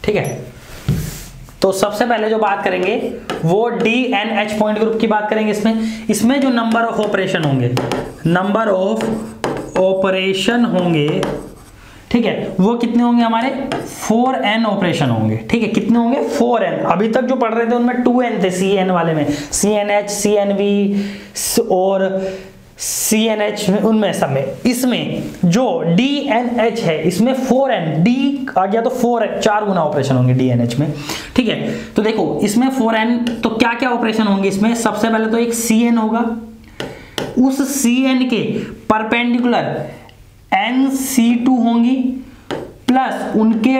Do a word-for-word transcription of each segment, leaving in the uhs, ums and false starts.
ठीक है। तो सबसे पहले जो बात करेंगे वो D N H point group की बात करेंगे। इसमें इसमें जो नंबर ऑफ ऑपरेशन होंगे, नंबर ऑफ ऑपरेशन होंगे, ठीक है, वो कितने होंगे हमारे फोर एन ऑपरेशन होंगे। ठीक है, कितने होंगे फोर एन। अभी तक जो पढ़ रहे थे उनमें टू एन थे, सी एन वाले में C N H, C N V और सी एन एच में, उनमें सब में। इसमें जो डी एन एच है इसमें फोर एन, डी आ गया तो फोर एन, चार गुना ऑपरेशन होंगे डी एन एच में। ठीक है, तो देखो इसमें फोर एन, तो क्या क्या ऑपरेशन होंगे इसमें? सबसे पहले तो एक सी एन होगा, उस सी एन के परपेंडिकुलर एन सी टू होंगी, प्लस उनके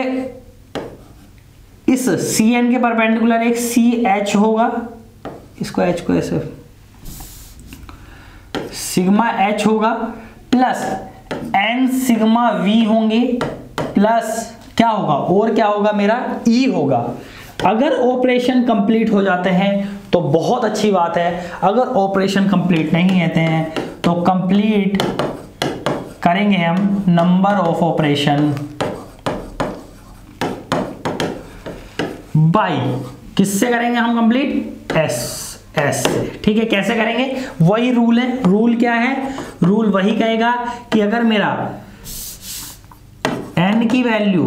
इस सी एन के परपेंडिकुलर एक सी एच होगा, इसको एच को ऐसे सिग्मा एच होगा, प्लस एन सिग्मा वी होंगे, प्लस क्या होगा और क्या होगा मेरा ई होगा। अगर ऑपरेशन कंप्लीट हो जाते हैं तो बहुत अच्छी बात है, अगर ऑपरेशन कंप्लीट नहीं होते हैं तो कंप्लीट करेंगे हम नंबर ऑफ ऑपरेशन बाई, किससे करेंगे हम कंप्लीट? एस एस से। ठीक है, कैसे करेंगे? वही रूल है। रूल क्या है? रूल वही कहेगा कि अगर मेरा n की value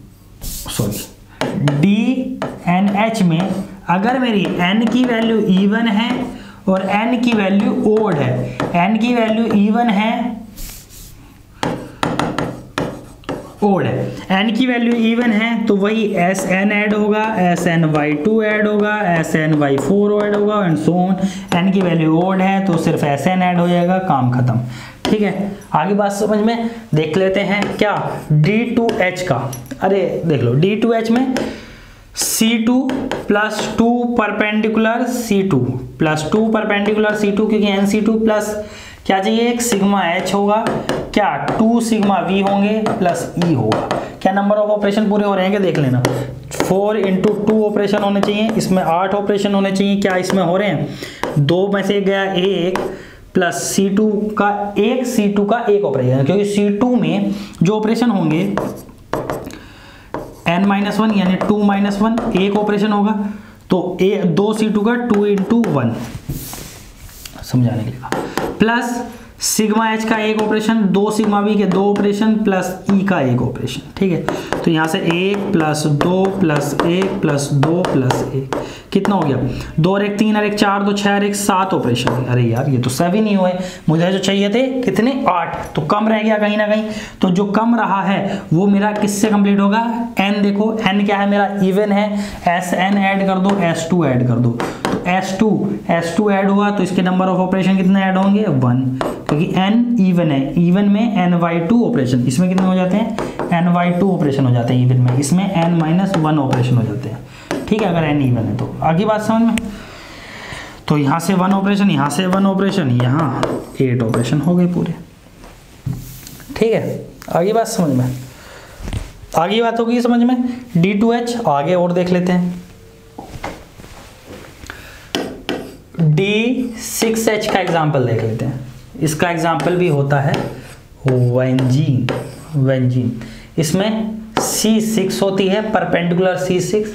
sorry D N H में अगर मेरी n की वैल्यू इवन है और n की वैल्यू ओड है, n की वैल्यू इवन है ओड है, n की वैल्यू इवन है तो वही एस एन ऐड होगा, S N Y two add होगा, S N Y four add होगा एंड सो ऑन। n की वैल्यू ओड है तो सिर्फ एस एन ऐड हो जाएगा, काम खत्म। ठीक है, आगे बात समझ में देख लेते हैं क्या डी टू एच का। अरे देख लो डी टू एच में C two plus two perpendicular C two plus two perpendicular C two, क्योंकि एन सी टू प्लस क्या चाहिए? एक सिग्मा एच होगा, क्या टू सिग्मा वी होंगे प्लस ई होगा। क्या नंबर ऑफ ऑपरेशन पूरे हो रहे हैं क्या? देख लेना, फोर इंटू टू ऑपरेशन होने चाहिए, इसमें आठ ऑपरेशन होने चाहिए। क्या इसमें हो रहे हैं? दो में से गया एक, प्लस सी टू का एक, सी टू का एक ऑपरेशन, क्योंकि सी टू में जो ऑपरेशन होंगे एन माइनस वन यानी टू माइनस वन, एक ऑपरेशन होगा तो ए दो सी टू का टू इंटू वन, समझाने के लिए, प्लस सिग्मा एच का एक ऑपरेशन, दो सिग्मा वी के दो ऑपरेशन, प्लस ई का एक ऑपरेशन। ठीक है, तो यहां से एक प्लस दो प्लस एक प्लस दो प्लस एक, कितना हो गया? दो और एक तीन और एक चार, दो छह और एक सात ऑपरेशन। अरे यार ये तो सेवन ही हुए, मुझे जो चाहिए थे कितने? आठ, तो कम रह गया कहीं ना कहीं। तो जो कम रहा है वो मेरा किससे कंप्लीट होगा? एन देखो, एन क्या है मेरा? इवन है, एस एन ऐड कर दो, एस टू ऐड कर दो, तो S two S two add हुआ तो इसके नंबर ऑफ ऑपरेशन कितने ऐड होंगे? वन, क्योंकि n इवन है, इवन में एन वाई टू ऑपरेशन, इसमें कितने हो जाते हैं? एन वाई टू ऑपरेशन हो जाते हैं इवन में, इसमें n माइनस वन ऑपरेशन हो जाते हैं। ठीक है, अगर n इवन है तो आगे बात समझ में। तो यहाँ से वन ऑपरेशन, यहाँ से वन ऑपरेशन, यहाँ एट ऑपरेशन हो गए पूरे। ठीक है, आगे बात समझ में, आगे बात होगी समझ में। डी टू एच आगे और देख लेते हैं। डी सिक्स एच का एग्जाम्पल देख लेते हैं। इसका एग्जाम्पल भी होता है वेंजीन, वेंजीन। इसमें सी सिक्स होती है, perpendicular C six,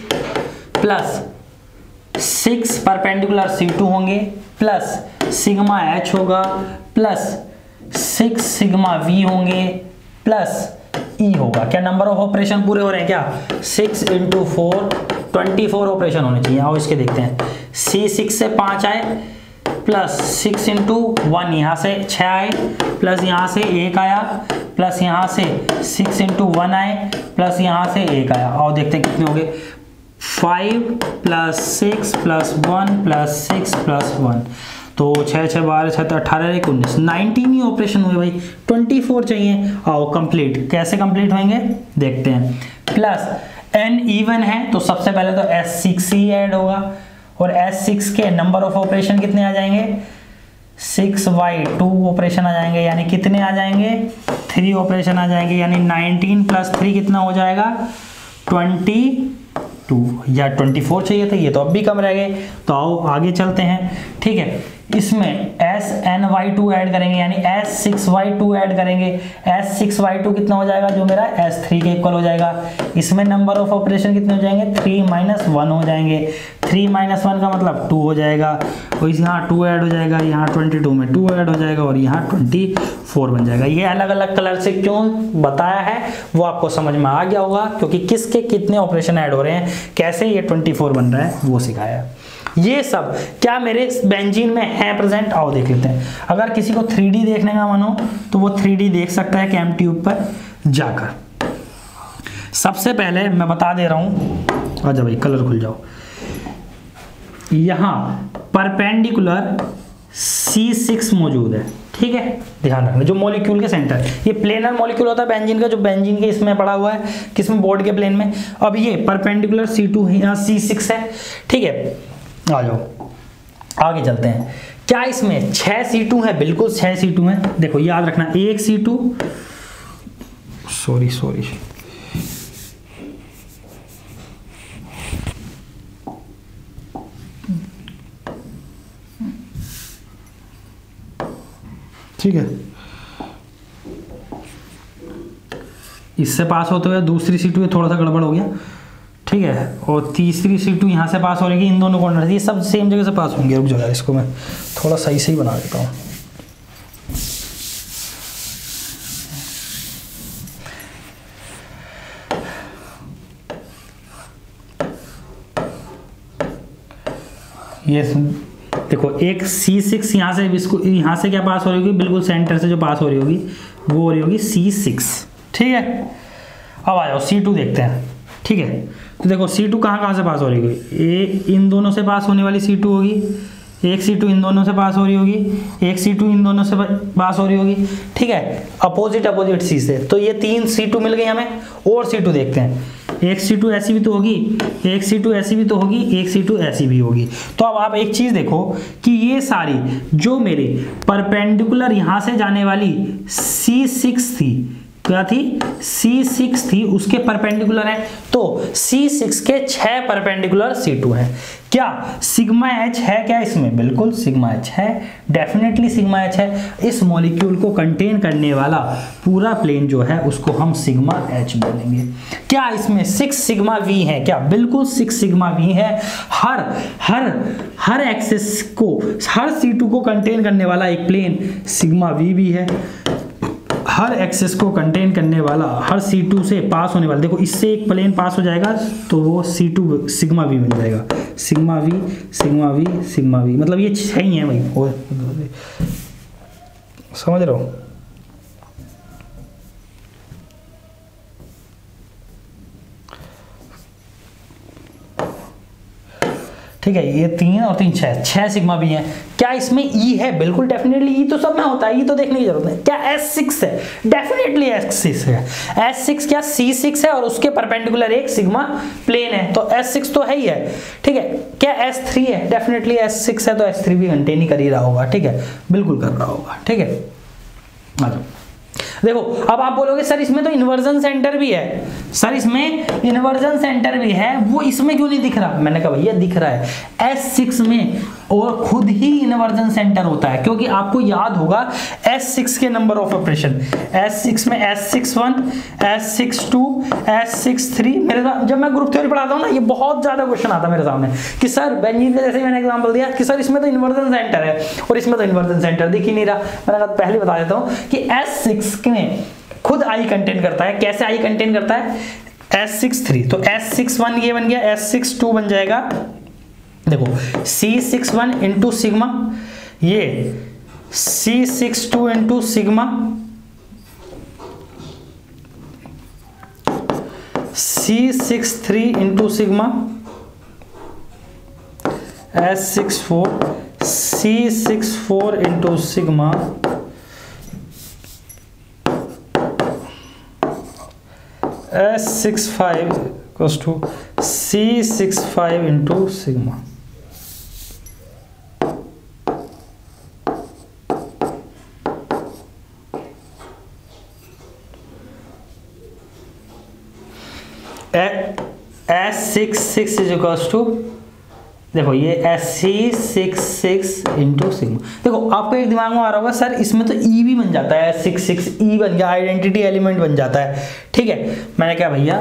plus six perpendicular C two होंगे, प्लस सिग्मा एच होगा, प्लस सिक्स सिग्मा वी होंगे, प्लस ई होगा। क्या नंबर ऑफ ऑपरेशन पूरे हो रहे हैं? क्या six into four twenty four operation होने चाहिए। आओ इसके देखते हैं। सी सिक्स से पाँच आए, प्लस सिक्स इंटू वन, यहाँ से छः आए, प्लस यहाँ से एक आया, प्लस यहाँ से सिक्स इंटू वन आए, प्लस यहाँ से एक आया। और देखते हैं कितने हो गए? Five plus six plus one plus six plus one, तो छः छः बारह छः अठारह एक उन्नीस, नाइनटीन ही ऑपरेशन हुए भाई, ट्वेंटी फोर चाहिए। आओ कंप्लीट, कैसे कंप्लीट होंगे देखते हैं। प्लस एन इवन है तो सबसे पहले तो एस सिक्स ही ऐड होगा, और एस सिक्स के नंबर ऑफ ऑपरेशन कितने आ जाएंगे? सिक्स वाई टू ऑपरेशन आ जाएंगे, यानी कितने आ जाएंगे? थ्री ऑपरेशन आ जाएंगे, यानी नाइनटीन प्लस थ्री कितना हो जाएगा? ट्वेंटी टू, या ट्वेंटी फोर चाहिए था, ये तो अब भी कम रह गए। तो आओ आगे चलते हैं। ठीक है, इसमें S N Y two add करेंगे यानी S six Y two add करेंगे, एस सिक्स वाई टू कितना हो जाएगा जो मेरा एस थ्री के इक्वल हो जाएगा। इसमें नंबर ऑफ ऑपरेशन कितने हो जाएंगे, थ्री माइनस वन हो जाएंगे, थ्री माइनस वन का मतलब टू हो जाएगा, और यहाँ टू ऐड हो जाएगा, यहाँ ट्वेंटी टू में टू ऐड हो जाएगा और यहाँ ट्वेंटी फोर बन जाएगा। ये अलग अलग कलर से क्यों बताया है वो आपको समझ में आ गया होगा, क्योंकि किसके कितने ऑपरेशन ऐड हो रहे हैं, कैसे ये ट्वेंटी फोर बन रहा है वो सिखाया है। ये सब क्या मेरे बेंजीन में है प्रेजेंट, आओ देख लेते हैं। अगर किसी को थ्री डी देखने का मन हो तो वो थ्री डी देख सकता है कैम ट्यूब पर जाकर। सबसे पहले मैं बता दे रहा हूं, आजा भाई कलर खुल जाओ। यहां परपेंडिकुलर सी सिक्स मौजूद है, ठीक है, ध्यान रखना, जो मॉलिक्यूल के सेंटर, ये प्लेनर मॉलिक्यूल होता है बेंजीन का, जो बेंजीन के इसमें पड़ा हुआ है, किसमें, बोर्ड के प्लेन में। अब ये परपेंडिकुलर सी टू यहाँ सी सिक्स है, ठीक है। आ जाओ आगे चलते हैं। क्या इसमें छह सी टू है, बिल्कुल छह सी टू है। देखो याद रखना, एक सी टू, सॉरी सॉरी ठीक है, इससे पास होते हुए दूसरी सी टू थोड़ा सा गड़बड़ हो गया, ठीक है, और तीसरी सी टू यहाँ से पास हो रही है, इन दोनों कॉर्नर ये सब सेम जगह से पास होंगे। रुक जाओ, इसको मैं थोड़ा सही सही बना देता हूँ। ये देखो, एक सी सिक्स यहाँ से, इसको यहाँ से क्या पास हो रही होगी, बिल्कुल सेंटर से जो पास हो रही होगी वो हो रही होगी सी सिक्स, ठीक है। अब आ जाओ सी टू देखते हैं, ठीक है। तो देखो सी टू कहाँ कहाँ से पास हो रही होगी, ए इन दोनों से पास होने वाली सी टू होगी, एक सी टू इन दोनों से पास हो रही होगी, एक सी टू इन दोनों से पास हो रही होगी, ठीक है, अपोजिट अपोजिट सी से। तो ये तीन सी टू मिल गई हमें, और सी टू देखते हैं। एक सी टू ऐसी भी तो होगी, एक सी टू ऐसी भी तो होगी, एक सी टू ऐसी भी होगी। तो अब आप एक चीज देखो कि ये सारी जो मेरे परपेंडिकुलर यहां से जाने वाली सी सिक्स थी, क्या थी, सी सिक्स थी, उसके परपेंडिकुलर है। तो सी सिक्स के छह परपेंडिकुलर सी टू है। क्या सिग्मा एच है क्या इसमें, बिल्कुल सिग्मा एच है, डेफिनेटली सिग्मा एच है। इस मॉलिक्यूल को कंटेन करने वाला पूरा प्लेन जो है उसको हम सिग्मा एच बोलेंगे। क्या इसमें सिक्स सिग्मा वी है क्या, बिल्कुल सिक्स सिग्मा वी है। हर हर हर एक्सिस को, हर सी टू को कंटेन करने वाला एक प्लेन सिग्मा वी भी है। हर एक्सिस को कंटेन करने वाला, हर सी टू से पास होने वाला, देखो इससे एक प्लेन पास हो जाएगा तो वो सी टू सिग्मा वी बन जाएगा, sigma V sigma V sigma V, मतलब ये छह ही है भाई, समझ रहे हो। ठीक है, ये तीन और तीन छह, छह सिग्मा भी है। क्या इसमें ई है, बिल्कुल डेफिनेटली ई तो सब में होता है, ई तो देखने की जरूरत है। क्या एस सिक्स है, डेफिनेटली एस सिक्स है। एस सिक्स क्या सी सिक्स है और उसके परपेंडिकुलर एक सिग्मा प्लेन है, तो एस सिक्स तो है ही है, ठीक है। क्या एस थ्री है, डेफिनेटली एस सिक्स है, तो एस थ्री भी कंटेन ही कर ही रहा होगा, ठीक है, बिल्कुल कर रहा होगा, ठीक है। आ जाओ देखो, अब आप बोलोगे सर इसमें तो इन्वर्जन सेंटर भी है, सर इसमें इन्वर्जन सेंटर भी है, वो इसमें क्यों नहीं दिख रहा। मैंने कहा भैया दिख रहा है, एस सिक्स में और खुद ही इन्वर्जन सेंटर होता है, क्योंकि आपको याद होगा एस सिक्स के number of operation, S six में S six one, S six two, S six three. मेरे जब मैं ग्रुप थ्योरी पढ़ाता हूँ ना, ये बहुत ज्यादा क्वेश्चन आता है मेरे सामने कि सर बेंजीन का, जैसे मैंने एग्जांपल दिया कि सर इसमें तो इन्वर्जन सेंटर है और इसमें तो इन्वर्जन सेंटर दिख ही नहीं रहा। मैंने कहा पहले बता देता हूँ कि एस सिक्स में खुद आई कंटेन करता है। कैसे आई कंटेन करता है, एस सिक्स थ्री, तो एस सिक्स वन ये बन गया, एस सिक्स टू बन जाएगा, देखो C six one into sigma, ये C six two into sigma, C six three into sigma, S six four, C six four into sigma, S six five equals to C six five into sigma. S six six is equals to देखो ये S C six six into sigma. देखो आपको एक दिमाग में आ रहा होगा sir इसमें तो ई भी बन जाता है, सिक्स सिक्स ई बन गया, आइडेंटिटी एलिमेंट बन जाता है। ठीक है, मैंने क्या भैया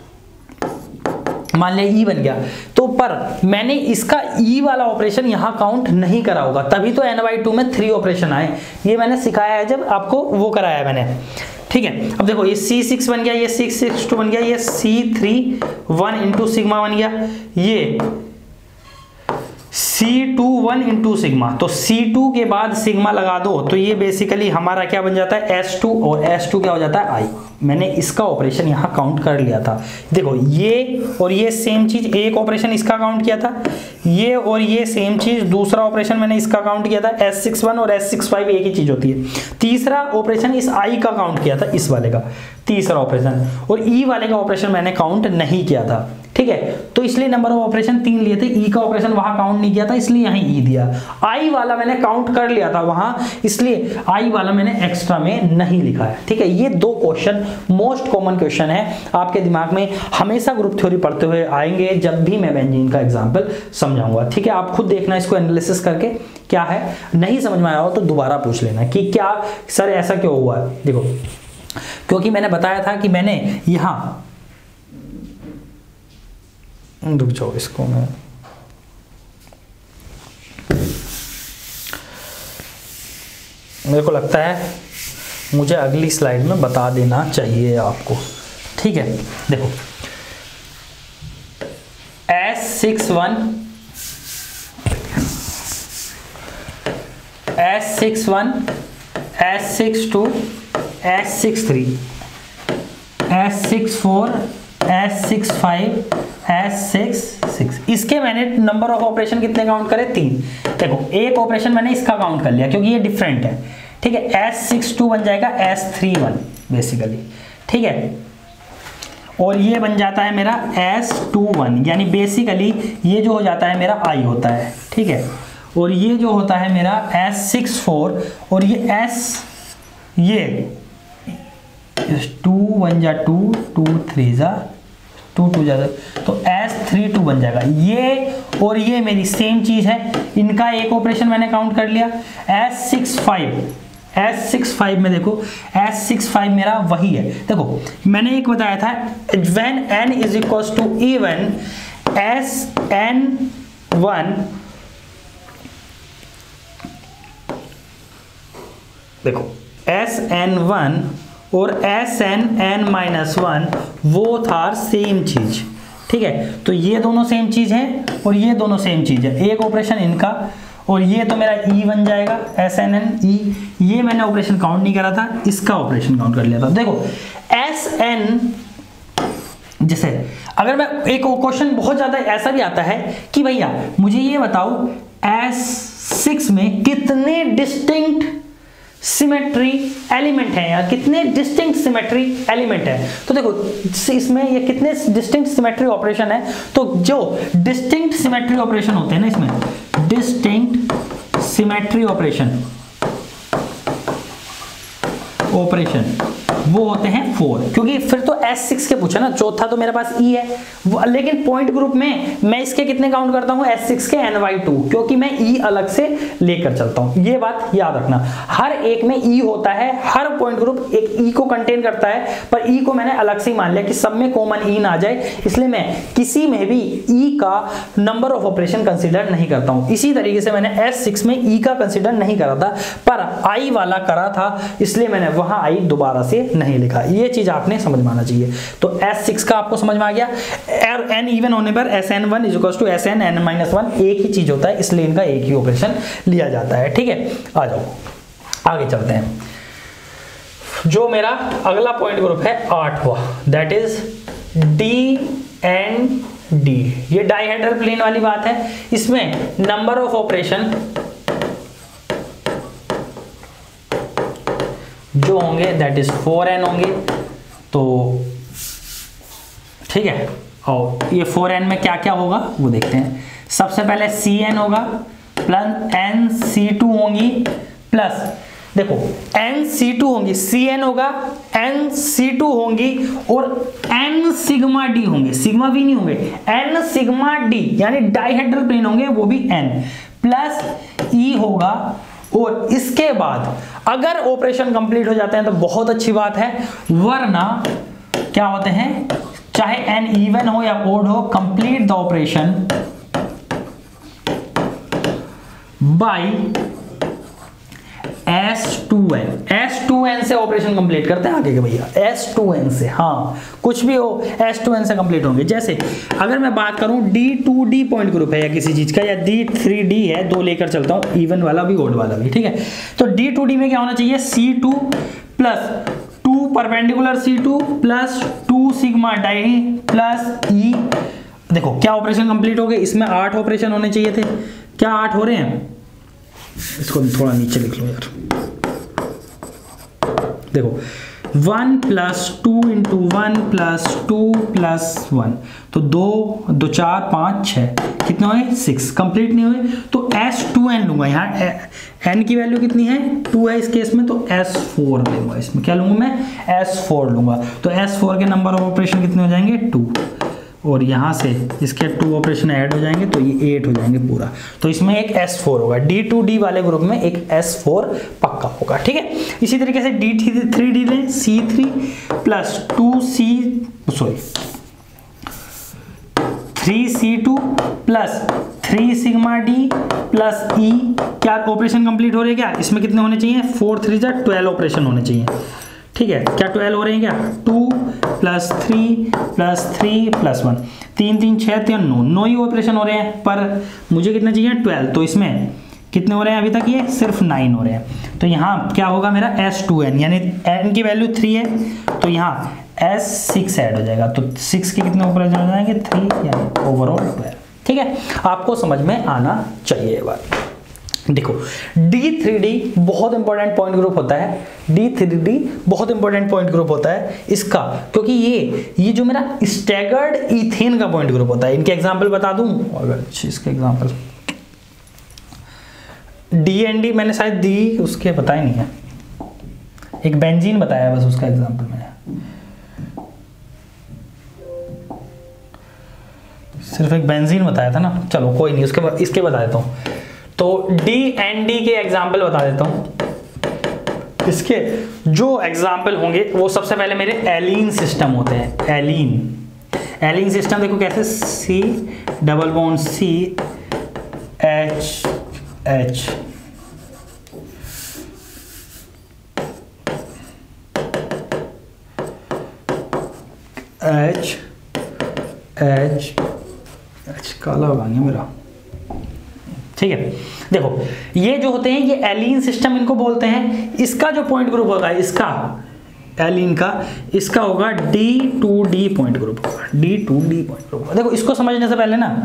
मान लिया ई बन गया, तो पर मैंने इसका ई वाला ऑपरेशन यहाँ काउंट नहीं करा होगा, तभी तो एन बाई टू में थ्री ऑपरेशन आए। ये मैंने सिखाया है जब आपको वो कराया मैंने। ठीक है, अब देखो ये सी सिक्स बन गया, ये सिक्स सिक्स टू बन गया, ये C three one into sigma बन गया, ये C two one into sigma. तो सी टू के बाद सिग्मा लगा दो तो ये बेसिकली हमारा क्या बन जाता है एस टू, और एस टू क्या हो जाता है आई। मैंने इसका ऑपरेशन यहाँ काउंट कर लिया था। देखो ये और ये सेम चीज, एक ऑपरेशन इसका काउंट किया था, ये और ये सेम चीज दूसरा ऑपरेशन मैंने इसका काउंट किया था। एस सिक्स वन और एस सिक्स फाइव एक ही चीज होती है। तीसरा ऑपरेशन इस आई का काउंट किया था, इस वाले का तीसरा ऑपरेशन, और ई वाले का ऑपरेशन मैंने काउंट नहीं किया था। ठीक है, तो इसलिए नंबर ऑफ ऑपरेशन तीन लिए थे, ई का ऑपरेशन वहां काउंट नहीं किया था इसलिए यहीं ई दिया। आई वाला मैंने काउंट कर लिया था वहां, इसलिए आई वाला मैंने एक्स्ट्रा में नहीं लिखा है। ठीक है, ये दो क्वेश्चन मोस्ट कॉमन क्वेश्चन है, आपके दिमाग में हमेशा ग्रुप थ्योरी पढ़ते हुए आएंगे जब भी मैं बेंजीन का एग्जाम्पल समझाऊंगा। ठीक है, आप खुद देखना इसको एनालिसिस करके क्या है, नहीं समझ में आया हो तो दोबारा पूछ लेना कि क्या सर ऐसा क्यों हुआ है। देखो क्योंकि मैंने बताया था कि मैंने यहां रुक जाओ, इसको मैं मेरे को लगता है मुझे अगली स्लाइड में बता देना चाहिए आपको। ठीक है, देखो S six one S six one S six two S six three S six four S six five S six six, इसके मैंने नंबर ऑफ ऑपरेशन कितने काउंट करे, तीन। देखो एक ऑपरेशन मैंने इसका काउंट कर लिया क्योंकि ये डिफरेंट है। ठीक है, एस सिक्स टू बन जाएगा एस थ्री वन बेसिकली। ठीक है, और ये बन जाता है मेरा एस टू वन, यानी बेसिकली ये जो हो जाता है मेरा आई होता है। ठीक है, और ये जो होता है मेरा एस सिक्स फोर, और ये एस ये टू वन जा टू, टू थ्री जा टू, टू जा तो एस थ्री टू बन जाएगा। ये और ये मेरी सेम चीज है, इनका एक ऑपरेशन मैंने काउंट कर लिया। S six five S six five में देखो एस सिक्स फाइव मेरा वही है। देखो मैंने एक बताया था when n is equal to even S N one, देखो एस एन वन और S N N minus one वो था सेम चीज। ठीक है, तो ये दोनों सेम चीज है और ये दोनों सेम चीज है, एक ऑपरेशन इनका, और ये तो मेरा ई बन जाएगा एस एन एन ई। ये मैंने ऑपरेशन काउंट नहीं करा था, इसका ऑपरेशन काउंट कर लिया था। देखो एस एन, जैसे अगर मैं एक क्वेश्चन बहुत ज्यादा ऐसा भी आता है कि भैया मुझे ये बताओ एस सिक्स में कितने डिस्टिंक्ट सिमेट्री एलिमेंट है, या कितने डिस्टिंक्ट सिमेट्री एलिमेंट है। तो देखो इसमें ये कितने डिस्टिंक्ट सिमेट्री ऑपरेशन है, तो जो डिस्टिंक्ट सिमेट्री ऑपरेशन होते हैं ना, इसमें डिस्टिंक्ट सिमेट्री ऑपरेशन ऑपरेशन वो होते हैं फोर, क्योंकि फिर तो एस सिक्स के पूछा ना, चौथा तो मेरे पास ई है, लेकिन पॉइंट ग्रुप में मैं इसके कितने काउंट करता हूं एस सिक्स के एन वाई टू, क्योंकि मैं ई अलग से लेकर चलता हूं। ये बात याद रखना, हर एक में ई होता है, हर पॉइंट ग्रुप एक ई को कंटेन करता है, पर ई को मैंने अलग से ही मान लिया कि सब में कॉमन ई ना आ जाए, इसलिए मैं किसी में भी ई का नंबर ऑफ ऑपरेशन कंसीडर नहीं करता हूं। इसी तरीके से मैंने एस सिक्स में ई का कंसीडर नहीं करा था, पर आई वाला करा था, इसलिए मैंने वहां आई दोबारा से नहीं लिखा। ये चीज आपने समझ में आना चाहिए। तो एस सिक्स का आपको समझ में आ गया, एन इवन होने पर S N one is equal to S N N minus one एक ही चीज होता है, इसलिए इनका एक ही ऑपरेशन लिया जाता है। ठीक है, आ जाओ आगे चलते हैं। जो मेरा अगला पॉइंट ग्रुप है आठवां, that is D and D. ये डाइहेड्रल प्लेन वाली बात है, इसमें नंबर ऑफ ऑपरेशन जो होंगे दैट इज फोर एन होंगे। तो ठीक है, और ये फोर एन में क्या क्या होगा वो देखते हैं। सबसे पहले सी एन होगा प्लस एन सी टू होंगी, प्लस देखो एन सी टू होंगी, सी एन होगा, एन सी टू होंगी और एन सिग्मा डी होंगे, सिग्मा वी नहीं होंगे, एन सिग्मा डी यानी डाइहेड्रल प्लेन होंगे, वो भी एन प्लस ई होगा। और इसके बाद अगर ऑपरेशन कंप्लीट हो जाते हैं तो बहुत अच्छी बात है, वरना क्या होते हैं, चाहे एन इवन हो या ओड हो, complete the operation by S two N, S two N से ऑपरेशन कंप्लीट करते हैं आगे के भैया, एस टू एन से, हाँ कुछ भी हो एस टू एन से कंप्लीट होंगे। जैसे अगर मैं बात करूं D two D point group है या किसी चीज का, या डी थ्री डी है, दो लेकर चलता हूं, इवन वाला भी ओड वाला भी, ठीक है। तो डी टू डी में क्या होना चाहिए, C two plus two perpendicular C two plus two sigma D plus E. देखो क्या ऑपरेशन कंप्लीट हो गए, इसमें आठ ऑपरेशन होने चाहिए थे, क्या आठ हो रहे हैं, इसको थोड़ा नीचे लिख लो यार। देखो one plus two into one plus two plus one, तो दो दो चार पाँच छः, कितने हुए, सिक्स, कंप्लीट नहीं हुए तो एस टू एन लूंगा। यहाँ एन की वैल्यू कितनी है, टू है इस केस में, तो एस फोर लूंगा, इसमें क्या लूंगा मैं, एस फोर लूंगा। तो एस फोर के नंबर ऑफ ऑपरेशन कितने हो जाएंगे, टू, और यहाँ से इसके टू ऑपरेशन ऐड हो जाएंगे तो ये एट हो जाएंगे पूरा। तो इसमें एक एस फोर होगा, डी टू डी वाले ग्रुप में एक एस फोर पक्का होगा, ठीक है। इसी तरीके से डी थ्री डी लें, C three plus two C sorry three C two plus three sigma D plus E. क्या ऑपरेशन कंप्लीट हो रहे हैं, क्या इसमें कितने होने चाहिए, फोर थ्री जा ट्वेल्व ऑपरेशन होने चाहिए, ठीक है। क्या ट्वेल्व हो रहे हैं, क्या two plus three plus three plus one, तीन तीन छः तीन नौ, नौ ही ऑपरेशन हो रहे हैं, पर मुझे कितने चाहिए, ट्वेल्व। तो इसमें कितने हो रहे हैं अभी तक, ये सिर्फ नाइन हो रहे हैं। तो यहाँ क्या होगा मेरा एस टू एन, यानी एन की वैल्यू थ्री है तो यहाँ एस सिक्स ऐड हो जाएगा, तो सिक्स के कितने ऑपरेशन हो जाएंगे, थ्री, यानी ओवरऑल ट्वेल्व, ठीक है। आपको समझ में आना चाहिए ये बात। देखो डी थ्री डी बहुत इंपॉर्टेंट पॉइंट ग्रुप होता है, डी थ्री डी बहुत इंपॉर्टेंट पॉइंट ग्रुप होता है इसका, क्योंकि ये ये जो मेरा स्टैगर्ड इथेन का पॉइंट ग्रुप होता है। इनके एग्जांपल बता दूं, अगर इसके एग्जांपल डी एन डी मैंने शायद दी उसके बताए नहीं है, एक बेंजीन बताया बस उसका एग्जांपल मैंने, सिर्फ एक बेंजीन बताया था ना, चलो कोई नहीं, उसके इसके बता देता हूँ। तो डी एन डी के एग्जाम्पल बता देता हूँ। इसके जो एग्जाम्पल होंगे वो सबसे पहले मेरे एलीन सिस्टम होते हैं, एलीन एलीन सिस्टम देखो कैसे, C double bond C H H, H H H काला होगा मेरा, ठीक है। देखो ये जो होते हैं ये एलीन सिस्टम इनको बोलते हैं। इसका जो पॉइंट ग्रुप होगा, इसका एलीन का, इसका होगा D two D point group होगा, D two D point group. देखो इसको समझने से पहले ना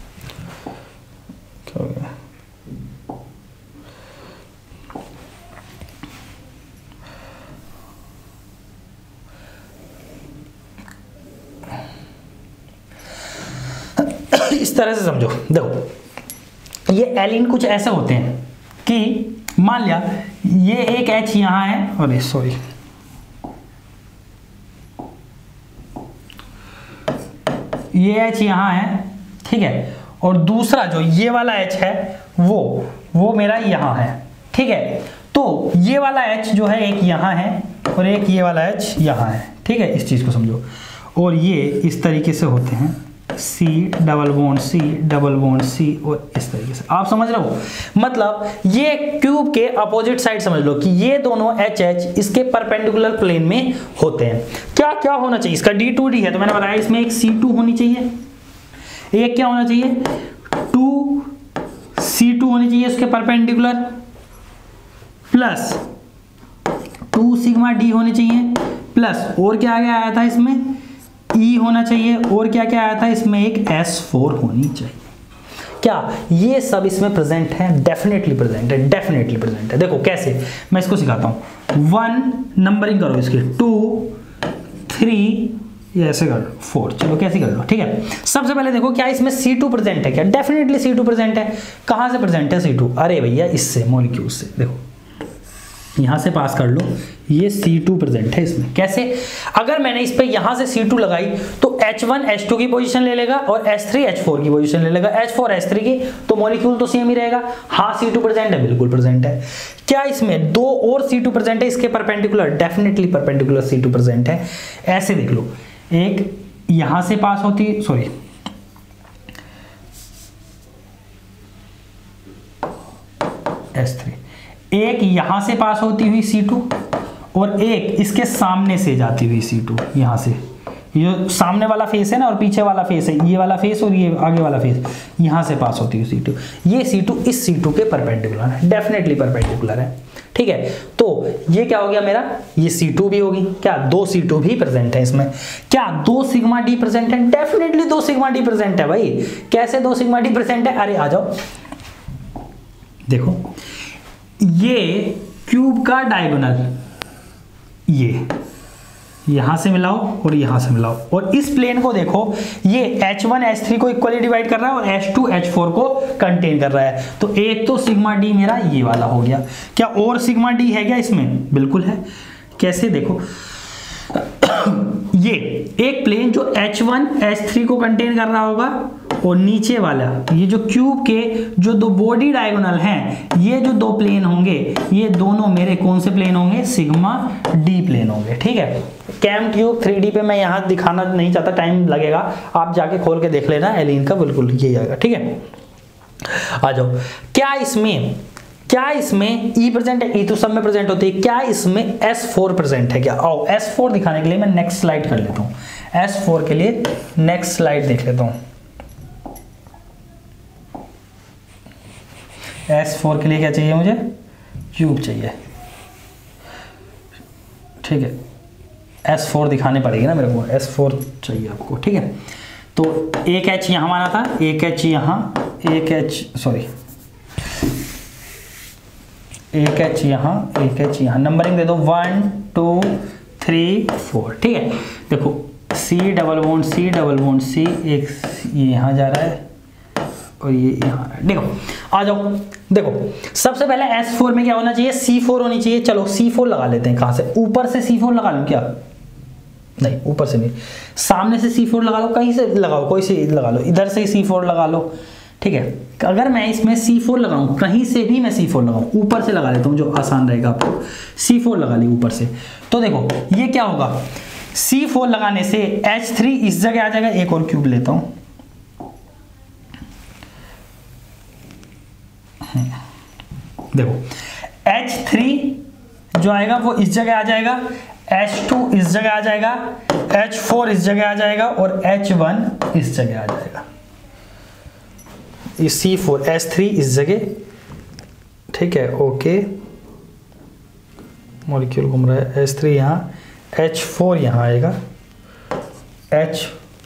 क्या हो गया, इस तरह से समझो। देखो ये एलीन कुछ ऐसे होते हैं कि मान लिया ये एक एच यहां है, अरे सॉरी ये एच यहां है, ठीक है, और दूसरा जो ये वाला एच है वो वो मेरा यहां है, ठीक है। तो ये वाला एच जो है एक यहां है और एक ये वाला एच यहां है, ठीक है, इस चीज को समझो। और ये इस तरीके से होते हैं, C double bond C double bond C, और इस तरीके से आप समझ रहे हो। मतलब ये क्यूब के अपोजिट साइड समझ लो कि ये दोनों एच एच इसके परपेंडिकुलर प्लेन में होते हैं। क्या क्या होना चाहिए, इसका डी टू डी है तो मैंने बताया इसमें एक सी टू होनी चाहिए, एक क्या होना चाहिए, टू सी टू होनी चाहिए उसके perpendicular, plus two sigma D होनी चाहिए, प्लस और क्या आगे आया था इसमें ई होना चाहिए, और क्या क्या आया था इसमें एक एस फोर होनी चाहिए। क्या ये सब इसमें प्रेजेंट है, डेफिनेटली प्रेजेंट है, डेफिनेटली प्रेजेंट है। देखो कैसे, मैं इसको सिखाता हूं। वन नंबरिंग करो इसकी, टू थ्री, ये ऐसे कर लो, फोर, चलो कैसे कर लो, ठीक है। सबसे पहले देखो क्या इसमें सी टू प्रेजेंट है, क्या डेफिनेटली सी टू प्रेजेंट है। कहां से प्रेजेंट है सी टू, अरे भैया इससे, मॉलिक्यूल से। देखो यहां से पास कर लो, ये सी टू प्रेजेंट है इसमें। कैसे? अगर मैंने इस पे यहां से सी टू लगाई तो एच वन एच टू की पोजीशन ले लेगा और एच थ्री एच फोर की पोजीशन ले लेगा, एच फोर एच थ्री की, तो मॉलिक्यूल तो सेम ही रहेगा। हाँ सी टू प्रेजेंट है, बिल्कुल प्रेजेंट है। क्या इसमें दो और सी टू प्रेजेंट है इसके perpendicular? Definitely perpendicular C two present है। ऐसे देख लो, एक यहां से पास होती, सॉरी एच थ्री, एक यहां से पास होती हुई सी टू और एक इसके सामने से जाती हुई सी टू, यहां से, ये सामने वाला फेस है ना और पीछे वाला फेस है, ये वाला फेस और ये आगे वाला फेस, यहां से पास होती हुई सी टू, ये सी टू इस सी टू के परपेंडिकुलर है, डेफिनेटली परपेंडिकुलर है। ठीक है, तो ये क्या हो गया मेरा, ये सी टू भी होगी। क्या दो सी टू भी प्रेजेंट है इसमें? क्या दो सिग्मा डी प्रेजेंट है? डेफिनेटली दो सिग्मा डी प्रेजेंट है भाई। कैसे दो सिग्मा डी प्रेजेंट है? अरे आ जाओ, देखो ये क्यूब का डायगोनल, ये यहां से मिलाओ और यहां से मिलाओ, और इस प्लेन को देखो, ये एच वन एच थ्री को इक्वली डिवाइड कर रहा है और एच टू एच फोर को कंटेन कर रहा है। तो एक तो सिग्मा डी मेरा ये वाला हो गया। क्या और सिग्मा डी है क्या इसमें? बिल्कुल है। कैसे? देखो ये एक प्लेन जो एच वन एच थ्री को कंटेन कर रहा होगा और नीचे वाला ये जो क्यूब के जो दो बॉडी डायगोनल हैं, ये जो दो प्लेन होंगे, ये दोनों मेरे कौन से प्लेन होंगे? सिग्मा डी प्लेन होंगे। ठीक है, कैम ट्यूब थ्री डी पे मैं यहां दिखाना नहीं चाहता, टाइम लगेगा, आप जाके खोल के देख लेना एलिन का, बिल्कुल यही आएगा। ठीक है, आ जाओ। क्या इसमें क्या इसमें ई प्रेजेंट है? ई तो सब में प्रेजेंट होती है। क्या इसमें एस फोर प्रेजेंट है क्या? आओ एस फोर दिखाने के लिए मैं नेक्स्ट स्लाइड कर लेता हूं। एस फोर के लिए नेक्स्ट स्लाइड देख लेता हूं। एस फोर के लिए क्या चाहिए मुझे? क्यूब चाहिए। ठीक है, एस फोर दिखाने पड़ेगी ना मेरे को, एस फोर चाहिए आपको। ठीक है, तो एक एच यहां माना था, एक एच यहां, एक एच सॉरी एक एच यहां, एक एच यहां, नंबरिंग दे दो वन टू थ्री फोर। ठीक है, देखो C double bond C double bond C, एक ये यहां जा रहा है और ये यहाँ। देखो आ जाओ, देखो सबसे पहले एस फोर में क्या होना चाहिए? सी फोर होनी चाहिए। चलो सी फोर लगा लेते हैं। कहां से? ऊपर से सी फोर लगा लूं क्या? नहीं, ऊपर से नहीं, सामने से सी फोर लगा लो, कहीं से लगाओ, कोई से लगा लो, इधर से सी फोर लगा लो। ठीक है, अगर मैं इसमें सी फोर लगाऊं, कहीं से भी मैं सी फोर लगाऊं, ऊपर से लगा लेता हूं जो आसान रहेगा आपको। सी फोर लगा ली ऊपर से, तो देखो ये क्या होगा, सी फोर लगाने से एच थ्री इस जगह आ जाएगा। एक और क्यूब लेता हूं, देखो एच थ्री जो आएगा वो इस जगह आ जाएगा, एच टू इस जगह आ जाएगा, एच फोर इस जगह आ जाएगा और एच वन इस जगह आ जाएगा। ये सी फोर, एच थ्री इस जगह। ठीक है, ओके, मॉलिक्यूल घूम रहा है, एच थ्री यहाँ, एच फोर यहाँ आएगा, एच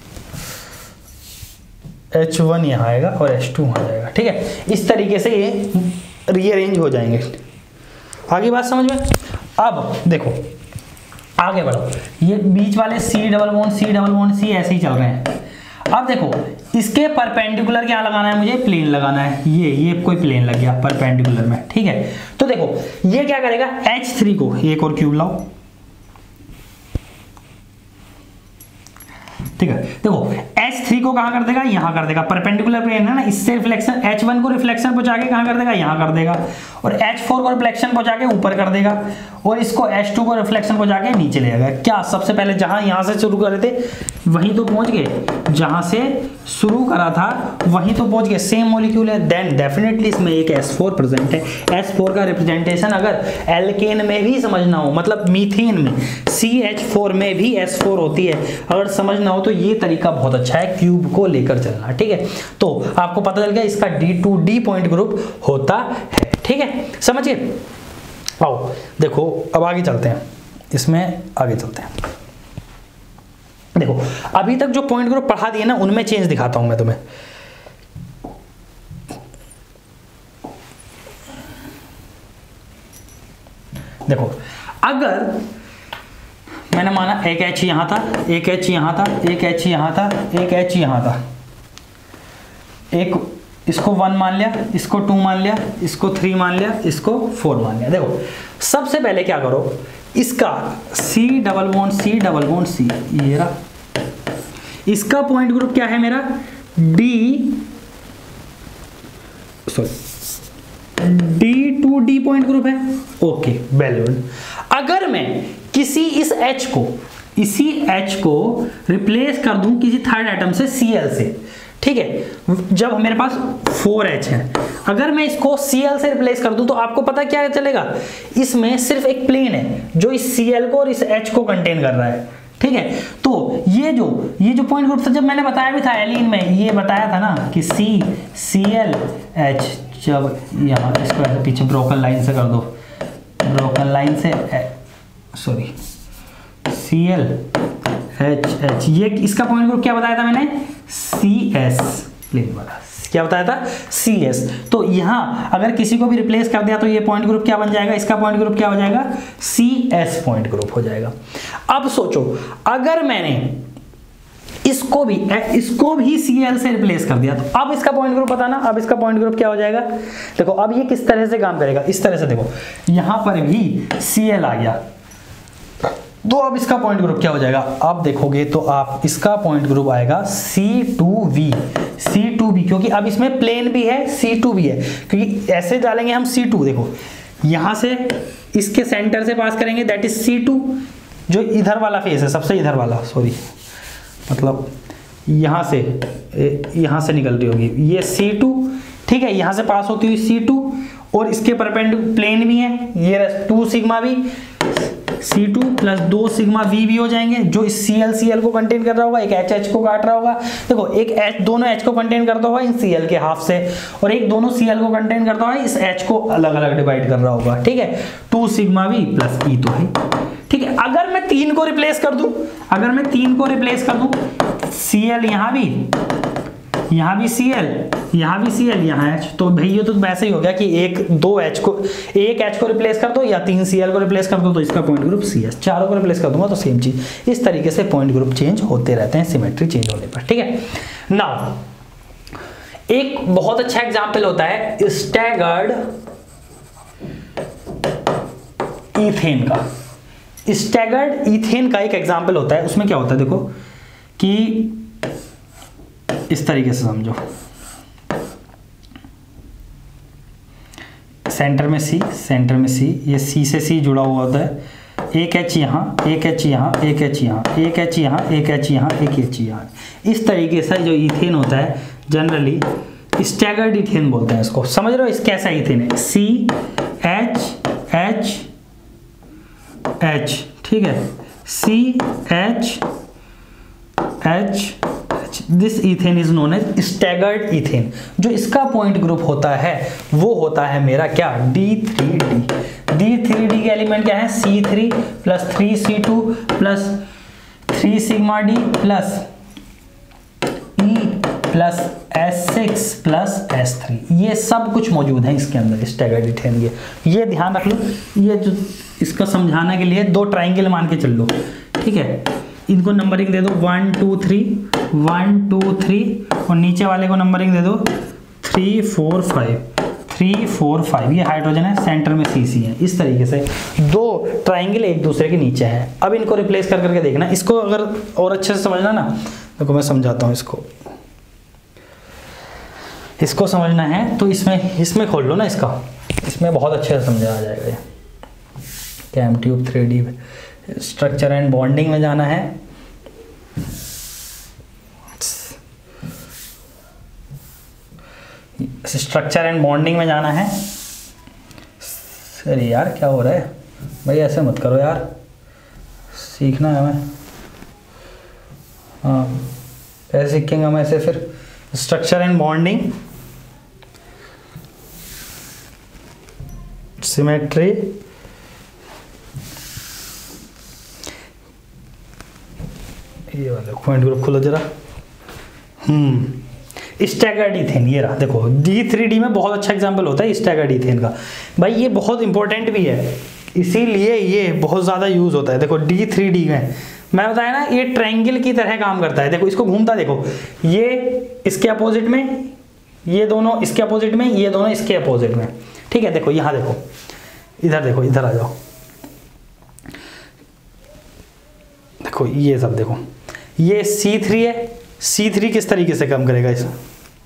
एच वन यहाँ आएगा और एच टू वहाँ जाएगा। ठीक है, इस तरीके से ये रीअरेंज हो जाएंगे। आगे बात समझ में? अब देखो आगे बढ़ो, ये बीच वाले C double bond C double bond C ऐसे ही चल रहे हैं। अब देखो इसके परपेंडिकुलर क्या लगाना है मुझे? प्लेन लगाना है। ये ये कोई प्लेन लग गया परपेंडिकुलर में। ठीक है, तो देखो ये क्या करेगा, एच थ्री को, एक और क्यूब लाओ। ठीक है, देखो एच थ्री को कहां कर देगा? यहां कर देगा, परपेंडिकुलर प्लेन है ना, इससे रिफ्लेक्शन, एच वन को रिफ्लेक्शन पहुंचा के कहां कर देगा? यहां कर देगा, और एच फोर को रिफ्लेक्शन पहुंचा के ऊपर कर देगा, और इसको एच टू को रिफ्लेक्शन पहुंचा के नीचे ले जाएगा। क्या सबसे पहले जहां यहां से शुरू कर रहे थे वहीं तो पहुंच गए, जहां से शुरू करा था वहीं तो पहुंच गए, सेम मॉलिक्यूल है, देन डेफिनेटली इसमें एक एस फोर प्रेजेंट है। एस फोर का रिप्रेजेंटेशन अगर एल्केन में भी समझना हो, मतलब मीथेन में सी एच फोर में भी एस फोर होती है, अगर समझना हो तो ये तरीका बहुत अच्छा है, क्यूब को लेकर चलना। ठीक है, तो आपको पता चल गया इसका D two D point group होता है। ठीक है, समझिए। आओ देखो अब आगे चलते हैं, इसमें आगे चलते हैं। देखो अभी तक जो पॉइंट ग्रुप पढ़ा दिए ना, उनमें चेंज दिखाता हूं मैं तुम्हें। देखो अगर मैंने माना एक एच यहां था, एक एच यहां था, एक एच यहां था, एक एच यहां था, एक इसको वन मान लिया, इसको टू मान लिया, इसको थ्री मान लिया, इसको फोर मान लिया। देखो सबसे पहले क्या करो, इसका C double bond C double bond C, ये रहा, इसका पॉइंट ग्रुप क्या है मेरा D, sorry D two D point group है। Okay valid. अगर मैं किसी इस H को इसी H को रिप्लेस कर दूं किसी थर्ड एटम से Cl से, ठीक है, जब मेरे पास फोर एच है, अगर मैं इसको Cl से रिप्लेस कर दूं तो आपको पता क्या चलेगा, इसमें सिर्फ एक प्लेन है जो इस Cl को और इस H को कंटेन कर रहा है, ठीक है। तो ये जो ये जो पॉइंट ग्रुप था, जब मैंने बताया भी था एलिन में, ये बताया था ना कि C Cl H, जब यहाँ इसको ऐसे पीछे ब्रोकन लाइन से कर दो, ब्रोकन लाइन से सॉरी Cl H H, ये इसका पॉइंट ग्रुप क्या बताया था मैंने, C S, प्लेन वाला क्या बताया था, C S। तो यहाँ अगर किसी को भी रिप्लेस कर दिया तो ये पॉइंट ग्रुप क्या बन जाएगा, इसका पॉइंट ग्रुप क्या हो जाएगा, C S पॉइंट ग्रुप हो जाएगा। अब सोचो अगर मैंने इसको भी इसको भी Cl से रिप्लेस कर दिया तो अब इसका पॉइंट ग्रुप बताना, अब इसका पॉइंट ग्रुप क्या हो जाएगा। देखो अब ये किस तरह से काम करेगा, इस तरह से, देखो यहां पर भी Cl आ गया, तो अब इसका पॉइंट ग्रुप क्या हो जाएगा, आप देखोगे तो आप इसका पॉइंट ग्रुप आएगा C two V, C two V, क्योंकि अब इसमें प्लेन भी है C टू भी है, क्योंकि ऐसे डालेंगे हम C टू, देखो यहां से इसके सेंटर से पास करेंगे, दैट इज C टू, जो इधर वाला फेस है, सबसे इधर वाला, सॉरी मतलब यहां से यहां से निकल रही होगी ये C टू, ठीक है, यहां से पास होती हुई C टू, और इसके परपेंडिकुलर प्लेन भी है, ये टू सिग्मा भी, C टू प्लस दो सिग्मा V भी हो जाएंगे, जो इस Cl Cl को कंटेन कर रहा होगा, एक H H को काट रहा होगा, देखो एक H दोनों H को कंटेन करता होगा इन Cl के हाफ से, और एक दोनों Cl को कंटेन करता होगा इस H को अलग अलग डिवाइड कर रहा होगा, ठीक है, two sigma V plus E तो है, ठीक है। अगर मैं तीन को रिप्लेस कर दूं, अगर मैं तीन को रिप्लेस कर दूं, Cl यहां भी, यहां भी Cl, यहां भी Cl, यहां H, तो भैया तो वैसे ही हो गया कि एक दो H को एक H को रिप्लेस कर दो या तीन Cl को रिप्लेस कर दो तो इसका पॉइंट ग्रुप C S, चारों को रिप्लेस कर दूंगा तो सेम चीज। इस तरीके से पॉइंट ग्रुप चेंज होते रहते हैं सिमेट्री चेंज होने पर, ठीक है। नाउ एक बहुत अच्छा एग्जांपल होता है स्टैगर्ड इथेन का, स्टैगर्ड इथेन का एक एग्जांपल होता है, उसमें क्या होता है देखो कि इस तरीके से समझो, सेंटर में C, सेंटर में C, ये C से C जुड़ा हुआ होता है, एक H यहाँ, एक H यहाँ, एक H यहाँ, एक H यहाँ, एक H यहाँ, एक H यहाँ, इस तरीके से जो इथेन होता है जनरली स्टैगर्ड इथेन बोलते हैं इसको, समझ रहे हो, इस कैसा इथेन है, C H H H, ठीक है, C H H, this ethane is known as staggered ethane. जो इसका पॉइंट ग्रुप होता है वो होता है मेरा क्या, D three D. D three D के एलिमेंट क्या है, C three plus three C two plus three sigma D plus E plus S six plus S three, ये सब कुछ मौजूद है इसके अंदर स्टैगर्ड इथेन के। ये ध्यान रख लो, ये जो इसका समझाने के लिए दो ट्राइंगल मान के चल लो, ठीक है, इनको नंबरिंग दे दो one two three, one two three, और नीचे वाले को नंबरिंग दे दो three four five, three four five, ये हाइड्रोजन है, सेंटर में C C है। इस तरीके से दो ट्राइंगल एक दूसरे के नीचे हैं। अब इनको रिप्लेस कर करके देखना, इसको अगर और अच्छे से समझना ना, देखो मैं समझाता हूँ इसको, इसको समझना है तो इसमें इसमें खोल लो ना, इसका इसमें बहुत अच्छे से समझा आ जाएगा। ये ChemTube three D structure and bonding में जाना है, स्ट्रक्चर एंड बॉन्डिंग में जाना है। अरे यार क्या हो रहा है भाई, ऐसे मत करो यार, सीखना है हमें, हाँ ऐसे सीखेंगे हम ऐसे। फिर स्ट्रक्चर एंड बॉन्डिंग, सिमेट्री, ये वाला पॉइंट ग्रुप खोलो जरा, हम्म स्टैगर्ड इथेन, ये रहा देखो, डी थ्री डी में बहुत अच्छा एग्जांपल होता है स्टैगर्ड इथेन का। भाई ये बहुत इंपॉर्टेंट भी है, इसीलिए ये बहुत ज़्यादा यूज होता है। देखो डी थ्री डी में मैं बताया ना, ये ट्रायंगल की तरह काम करता है। देखो इसको घूमता देखो, ये इसके अपोजिट में ये दोनों इसके अपोजिट में, ये दोनों इसके अपोजिट में, ठीक है। देखो यहाँ देखो, इधर देखो, इधर आ जाओ, देखो ये सब देखो, ये सी थ्री है, सी थ्री किस तरीके से कम करेगा इसे,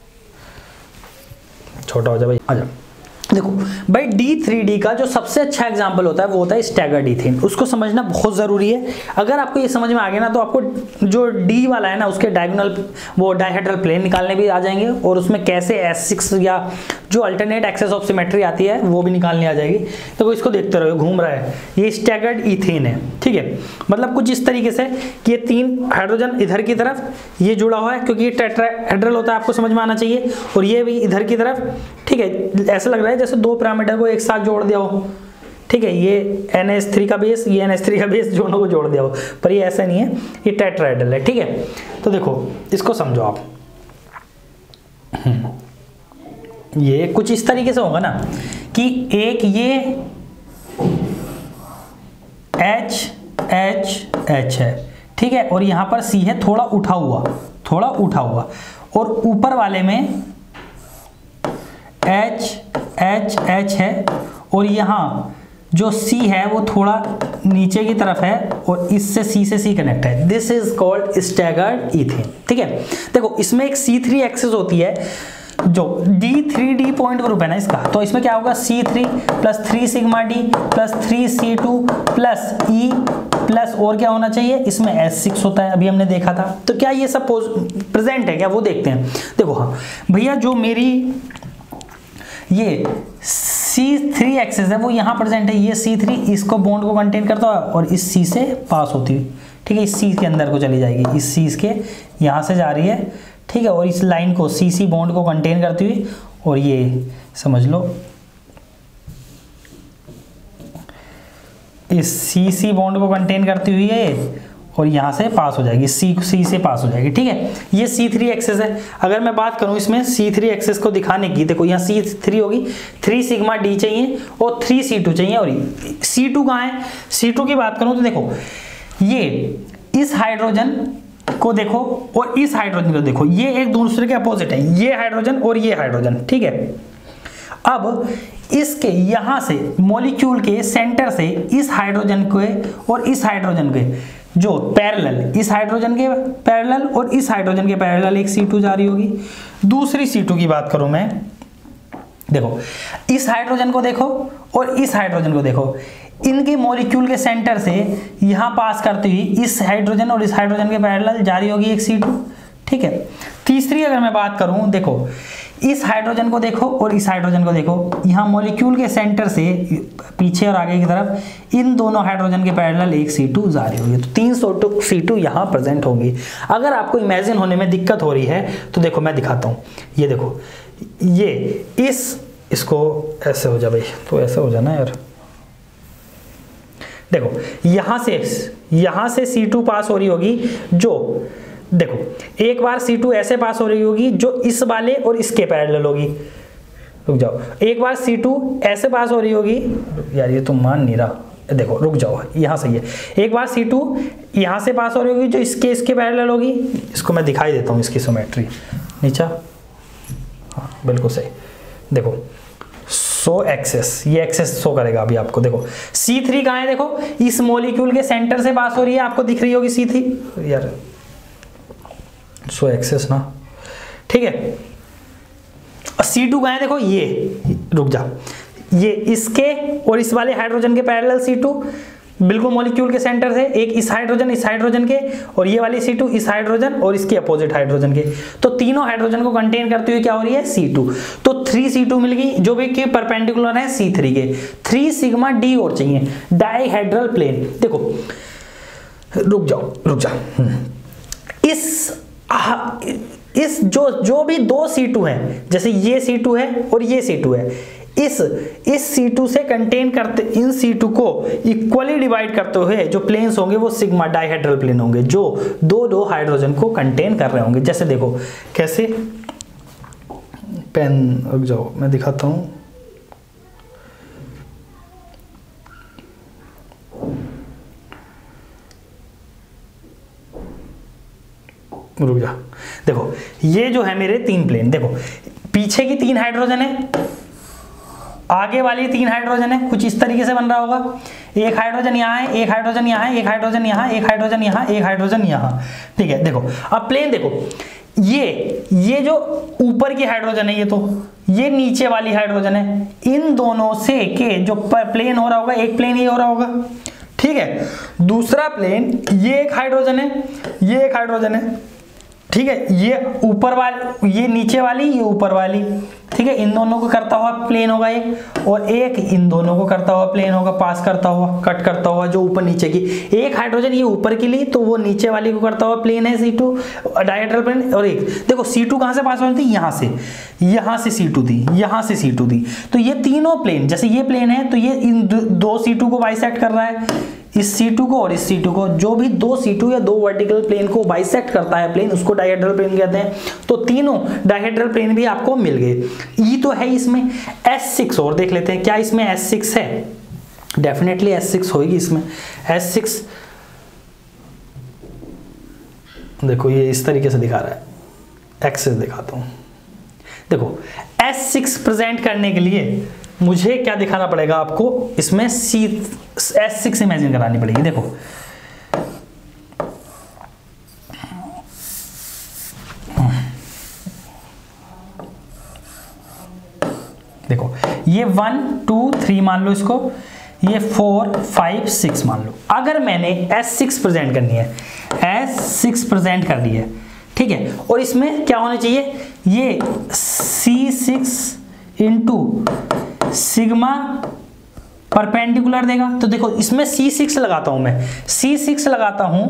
छोटा हो जाए भाई, आ जाओ। देखो भाई डी थ्री डी का जो सबसे अच्छा एग्जांपल होता है वो होता है स्टैगर्ड ईथेन, उसको समझना बहुत ज़रूरी है। अगर आपको ये समझ में आ गया ना तो आपको जो डी वाला है ना उसके डायगोनल वो डायहेड्रल प्लेन निकालने भी आ जाएंगे, और उसमें कैसे एस सिक्स या जो अल्टरनेट एक्सेस ऑफ सिमेट्री आती है वो भी निकालने आ जाएगी। तो इसको देखते रहो, घूम रहा है, ये स्टैगर्ड ईथेन है, ठीक है। मतलब कुछ इस तरीके से कि ये तीन हाइड्रोजन इधर की तरफ ये जुड़ा हुआ है, क्योंकि ये टेट्राहेड्रल होता है, आपको समझ में आना चाहिए, और ये भी इधर की तरफ, ठीक है। ऐसा लग रहा है जैसे दो पिरामिड को एक साथ जोड़ दिया हो, ठीक है। ये एन एच थ्री का बेस, ये एन एच थ्री का बेस दोनों को जोड़ दिया हो, पर ये ऐसा नहीं है, ये टेट्राहेड्रल है, ठीक है। तो देखो इसको समझो आप, ये कुछ इस तरीके से होगा ना कि एक ये H H H है, ठीक है, और यहां पर C है थोड़ा उठा हुआ, थोड़ा उठा हुआ, और ऊपर वाले में H H H है, और यहाँ जो C है वो थोड़ा नीचे की तरफ है, और इससे C से C कनेक्ट है। This is called staggered ethane, ठीक है। देखो इसमें एक सी थ्री एक्सेस होती है, जो D three D point group है ना इसका, तो इसमें क्या होगा, C three plus three sigma D plus three C two plus E plus और क्या होना चाहिए, इसमें एस सिक्स होता है, अभी हमने देखा था। तो क्या ये सब प्रेजेंट है क्या, वो देखते हैं। देखो हाँ भैया, जो मेरी ये सी थ्री एक्सेस है वो यहाँ प्रेजेंट है, ये सी थ्री इसको बॉन्ड को कंटेन करता है और इस C से पास होती हुई, ठीक है, इस C के अंदर को चली जाएगी, इस C के यहाँ से जा रही है, ठीक है, और इस लाइन को सी सी बॉन्ड को कंटेन करती हुई, और ये समझ लो इस सी सी बॉन्ड को कंटेन करती हुई है, और यहाँ से पास हो जाएगी, सी सी से पास हो जाएगी, ठीक है। ये सी थ्री एक्सेस है। अगर मैं बात करूँ इसमें सी थ्री एक्सेस को दिखाने की, देखो यहाँ सी थ्री होगी, थ्री सिग्मा डी चाहिए और थ्री सी टू चाहिए, और सी टू कहाँ है, सी टू की बात करूँ तो देखो ये इस हाइड्रोजन को देखो और इस हाइड्रोजन को देखो, ये एक दूसरे के अपोजिट है, ये हाइड्रोजन और ये हाइड्रोजन, ठीक है। अब इसके यहाँ से मॉलिक्यूल के सेंटर से इस हाइड्रोजन के और इस हाइड्रोजन के जो पैरेलल, इस हाइड्रोजन के पैरेलल और इस हाइड्रोजन के पैरेलल एक सी टू जा रही होगी। दूसरी सी टू की बात करूं मैं, देखो इस हाइड्रोजन को देखो और इस हाइड्रोजन को देखो, इनके मॉलिक्यूल के सेंटर से यहां पास करती हुई इस हाइड्रोजन और इस हाइड्रोजन के पैरेलल जारी होगी एक सी टू, ठीक है। तीसरी अगर मैं बात करूं, देखो इस हाइड्रोजन को देखो और इस हाइड्रोजन को देखो, यहाँ मॉलिक्यूल के सेंटर से पीछे और आगे की तरफ इन दोनों हाइड्रोजन के पैरेलल एक सी टू जारी होगी, तो तीन सी टू यहाँ प्रेजेंट होंगी। अगर आपको इमेजिन होने में दिक्कत हो रही है तो देखो मैं दिखाता हूँ, ये देखो ये इस इसको ऐसे हो जा भाई, तो ऐसे हो जाना यार, देखो यहाँ से यहाँ से सी टू पास हो रही होगी, जो देखो एक बार सी टू ऐसे पास हो रही होगी जो इस वाले और इसके पैरेलल होगी, रुक जाओ, एक बार सी टू ऐसे पास हो रही होगी, यार ये तो मान नहीं रहा, देखो रुक जाओ यहाँ से, ये एक बार सी टू यहाँ से पास हो रही होगी जो इसके इसके पैरेलल होगी, इसको मैं दिखाई देता हूँ इसकी सिमेट्री नीचा, हाँ बिल्कुल सही, देखो सो एक्सेस, ये एक्सेस शो करेगा अभी आपको, देखो सी थ्री कहाँ है, देखो इस मॉलिक्यूल के सेंटर से पास हो रही है, आपको दिख रही होगी सी थ्री, यार सो एक्सेस ना, ठीक है। सी टू कहाँ है, देखो ये, रुक जा, ये इसके और इस वाले हाइड्रोजन के पैरेलल सी टू, बिल्कुल मॉलिक्यूल के सेंटर से, एक इस हाइड्रोजन इस हाइड्रोजन के, और ये वाली सी टू इस हाइड्रोजन और इसके अपोजिट हाइड्रोजन के, तो तीनों हाइड्रोजन को कंटेन करते हुए क्या हो रही है, सी टू, तो थ्री सी टू मिल गई, जो भी के परपेंडिकुलर है सी थ्री के। थ्री सिग्मा डी और चाहिए, डाइहेड्रल प्लेन, देखो रुक जाओ रुक जाओ, इस आ, इस जो जो भी दो सी टू हैं, जैसे ये सी टू है और ये सी टू है, इस इस सी टू से कंटेन करते, इन सी टू को इक्वली डिवाइड करते हुए जो प्लेन्स होंगे वो सिग्मा डाइहेड्रल प्लेन होंगे, जो दो दो हाइड्रोजन को कंटेन कर रहे होंगे। जैसे देखो कैसे, पेन रुक जाओ मैं दिखाता हूँ, रुक जा, देखो ये जो है मेरे तीन प्लेन, देखो पीछे की तीन हाइड्रोजन है, आगे वाली तीन हाइड्रोजन है, कुछ इस तरीके से बन रहा होगा। एक हाइड्रोजन यहाँ है, एक हाइड्रोजन यहाँ है, एक हाइड्रोजन यहाँ, एक हाइड्रोजन यहाँ, एक हाइड्रोजन यहाँ, ठीक है। देखो अब प्लेन देखो, ये ये जो ऊपर की हाइड्रोजन है, ये तो ये नीचे वाली हाइड्रोजन है, इन दोनों से के जो प्लेन हो रहा होगा, एक प्लेन ये हो रहा होगा, ठीक है। दूसरा प्लेन, ये एक हाइड्रोजन है, ये एक हाइड्रोजन है, ठीक है। ये ऊपर वाली, ये नीचे वाली, ये ऊपर वाली, ठीक है। इन दोनों को करता हुआ प्लेन होगा एक, और एक इन दोनों को करता हुआ प्लेन होगा, पास करता हुआ, कट करता हुआ, जो ऊपर नीचे की। एक हाइड्रोजन ये ऊपर की ली, तो वो नीचे वाली को करता हुआ प्लेन है सी टू, डायहेड्रल प्लेन। और एक देखो सी टू कहां से पास होती थी, यहां से, यहां से सी टू थी, यहां से सी टू थी। तो ये तीनों प्लेन, जैसे ये प्लेन है तो ये इन दो सी टू को बाइसेक्ट कर रहा है, इस सी टू को और इस सी टू को। जो भी दो सी टू या दो वर्टिकल प्लेन को बाइसेक्ट करता है प्लेन, उसको डायहेड्रल प्लेन कहते हैं। तो तीनों डायहेड्रल प्लेन भी आपको मिल गए। ई तो है इसमें, एस सिक्स और देख लेते हैं, क्या इसमें एस सिक्स है? डेफिनेटली एस सिक्स होगी इसमें। एस सिक्स देखो ये इस तरीके से दिखा रहा है, एक्सेस दिखाता हूं। देखो एस सिक्स प्रेजेंट करने के लिए मुझे क्या दिखाना पड़ेगा आपको, इसमें सी एस सिक्स इमेजिन करानी पड़ेगी। देखो देखो ये वन टू थ्री मान लो इसको, ये फोर फाइव सिक्स मान लो। अगर मैंने एस सिक्स प्रेजेंट करनी है, एस सिक्स प्रेजेंट कर दी है, ठीक है। और इसमें क्या होना चाहिए, ये C six into sigma perpendicular देगा। तो देखो इसमें सी सिक्स लगाता हूं मैं, सी सिक्स लगाता हूं,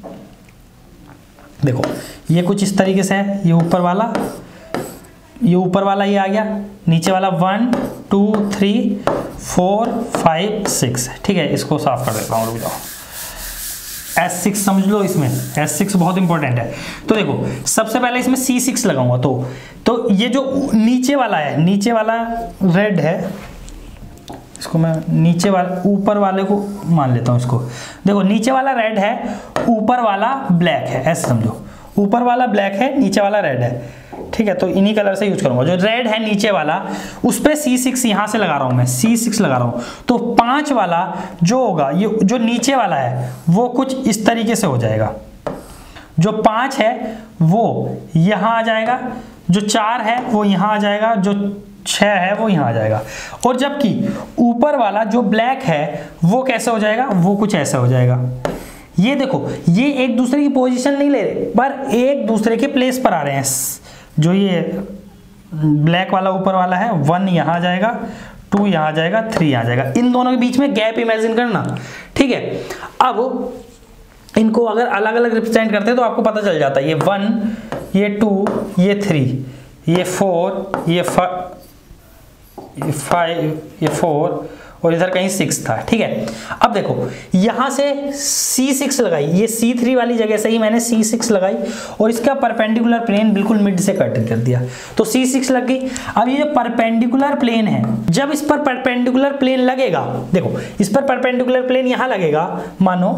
देखो ये कुछ इस तरीके से है, ये ऊपर वाला, ये ऊपर वाला ये आ गया, नीचे वाला one two three four five six, ठीक है। इसको साफ कर देता हूं, रुक जाओ। एस सिक्स समझ लो, इसमें एस सिक्स बहुत इंपॉर्टेंट है। तो देखो सबसे पहले इसमें सी सिक्स लगाऊंगा, तो तो ये जो नीचे वाला है, नीचे वाला रेड है, इसको मैं नीचे वाले ऊपर वाले को मान लेता हूं इसको। देखो नीचे वाला रेड है, ऊपर वाला ब्लैक है, ऐसे समझो, ऊपर वाला ब्लैक है, नीचे वाला रेड है, ठीक है। तो इन्हीं कलर से यूज करूंगा। जो रेड है नीचे वाला, उस पे सी सिक्स यहां से लगा रहा हूं मैं, सी सिक्स लगा रहा हूं। तो पांच वाला जो होगा, ये जो नीचे वाला है वो कुछ इस तरीके से हो जाएगा। जो पांच है वो यहां आ जाएगा, जो चार है वो यहां आ जाएगा, जो छह है वो यहां आ जाएगा। और जबकि ऊपर वाला जो ब्लैक है वो कैसे हो जाएगा, वो कुछ ऐसा हो जाएगा। ये देखो ये एक दूसरे की पोजीशन नहीं ले रहे, पर एक दूसरे के प्लेस पर आ रहे हैं। जो ये ब्लैक वाला ऊपर वाला है, वन यहां आ जाएगा, टू यहां आ जाएगा, थ्री यहां आ जाएगा। इन दोनों के बीच में गैप इमेजिन करना, ठीक है। अब इनको अगर अलग अलग रिप्रेजेंट करते हैं तो आपको पता चल जाता है, ये वन, ये टू, ये थ्री, ये फोर, ये फाइव, ये फोर, और इधर कहीं सिक्स था, ठीक है। अब देखो यहां से सी सिक्स लगाई, ये सी थ्री वाली जगह से ही मैंने सी सिक्स लगाई, और इसका परपेंडिकुलर प्लेन बिल्कुल मिड से कट कर दिया, तो सी सिक्स लग गई। अब ये जो परपेंडिकुलर प्लेन है, जब इस पर परपेंडिकुलर प्लेन लगेगा, देखो इस पर परपेंडिकुलर प्लेन यहां लगेगा, मानो,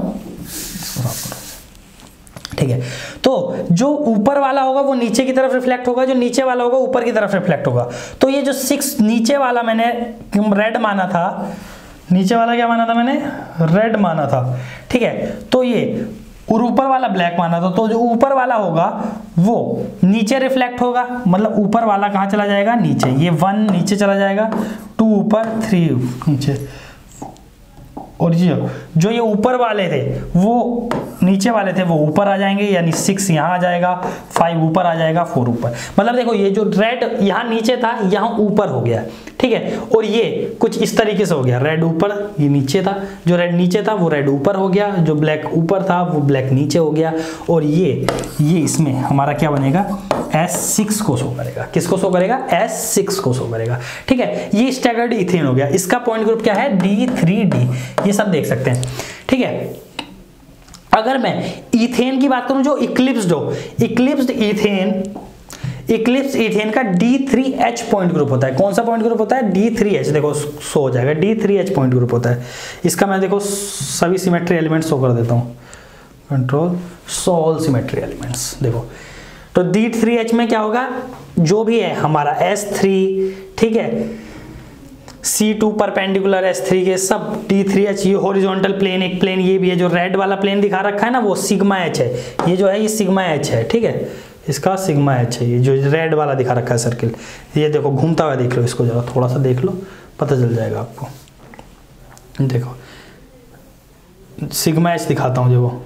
ठीक है। तो जो ऊपर वाला होगा वो नीचे की तरफ रिफ्लेक्ट होगा, जो नीचे वाला होगा ऊपर की तरफ रिफ्लेक्ट होगा। तो ये जो सिक्स नीचे वाला मैंने रेड माना था, नीचे वाला क्या माना था मैंने, रेड माना था, ठीक है। तो ये और ऊपर वाला ब्लैक माना था, तो जो ऊपर वाला होगा वो नीचे रिफ्लेक्ट होगा, मतलब ऊपर वाला कहाँ चला जाएगा, नीचे। ये वन नीचे चला जाएगा, टू ऊपर, थ्री नीचे, और ये जो ये ऊपर वाले थे वो नीचे वाले थे वो ऊपर आ जाएंगे, यानी सिक्स यहाँ आ जाएगा, फाइव ऊपर आ जाएगा, फोर ऊपर। मतलब देखो ये जो रेड यहाँ नीचे था यहाँ ऊपर हो गया, ठीक है। और ये कुछ इस तरीके से हो गया, रेड ऊपर, ये नीचे था, जो रेड नीचे था वो रेड ऊपर हो गया, जो ब्लैक ऊपर था वो ब्लैक नीचे हो गया। और ये ये इसमें हमारा क्या बनेगा, एस सिक्स को शो करेगा। किसको शो करेगा, एस सिक्स को शो करेगा, ठीक है। ये स्टैगर्ड इथेन हो गया, इसका पॉइंट ग्रुप क्या है, डी थ्री डी, ये सब देख सकते हैं, ठीक है। अगर मैं इथेन की बात करूं जो इक्लिप्स्ड हो, इक्लिप्स्ड इथेन, इक्लिप्स इथेन का D three H point group होता है। कौन सा पॉइंट ग्रुप होता है, डी थ्री एच, देखो शो हो जाएगा, D three H point group होता है। इसका मैं देखो सभी सिमेट्री एलिमेंट्स शो कर देता हूं, control so all symmetry elements. देखो तो डी थ्री एच में क्या होगा, जो भी है हमारा एस थ्री, ठीक है, C two perpendicular S three के सब डी थ्री एच, ये हॉरिजॉन्टल प्लेन एक प्लेन ये भी है, जो रेड वाला प्लेन दिखा रखा है ना वो सिग्मा एच है, ये जो है ये सिग्मा एच है, ठीक है, इसका सिग्मा एच है, ये जो रेड वाला दिखा रखा है सर्किल, ये देखो घूमता हुआ देख लो, इसको जरा थोड़ा सा देख लो, पता चल जाएगा आपको। देखो सिग्मा एच दिखाता हूँ, जो वो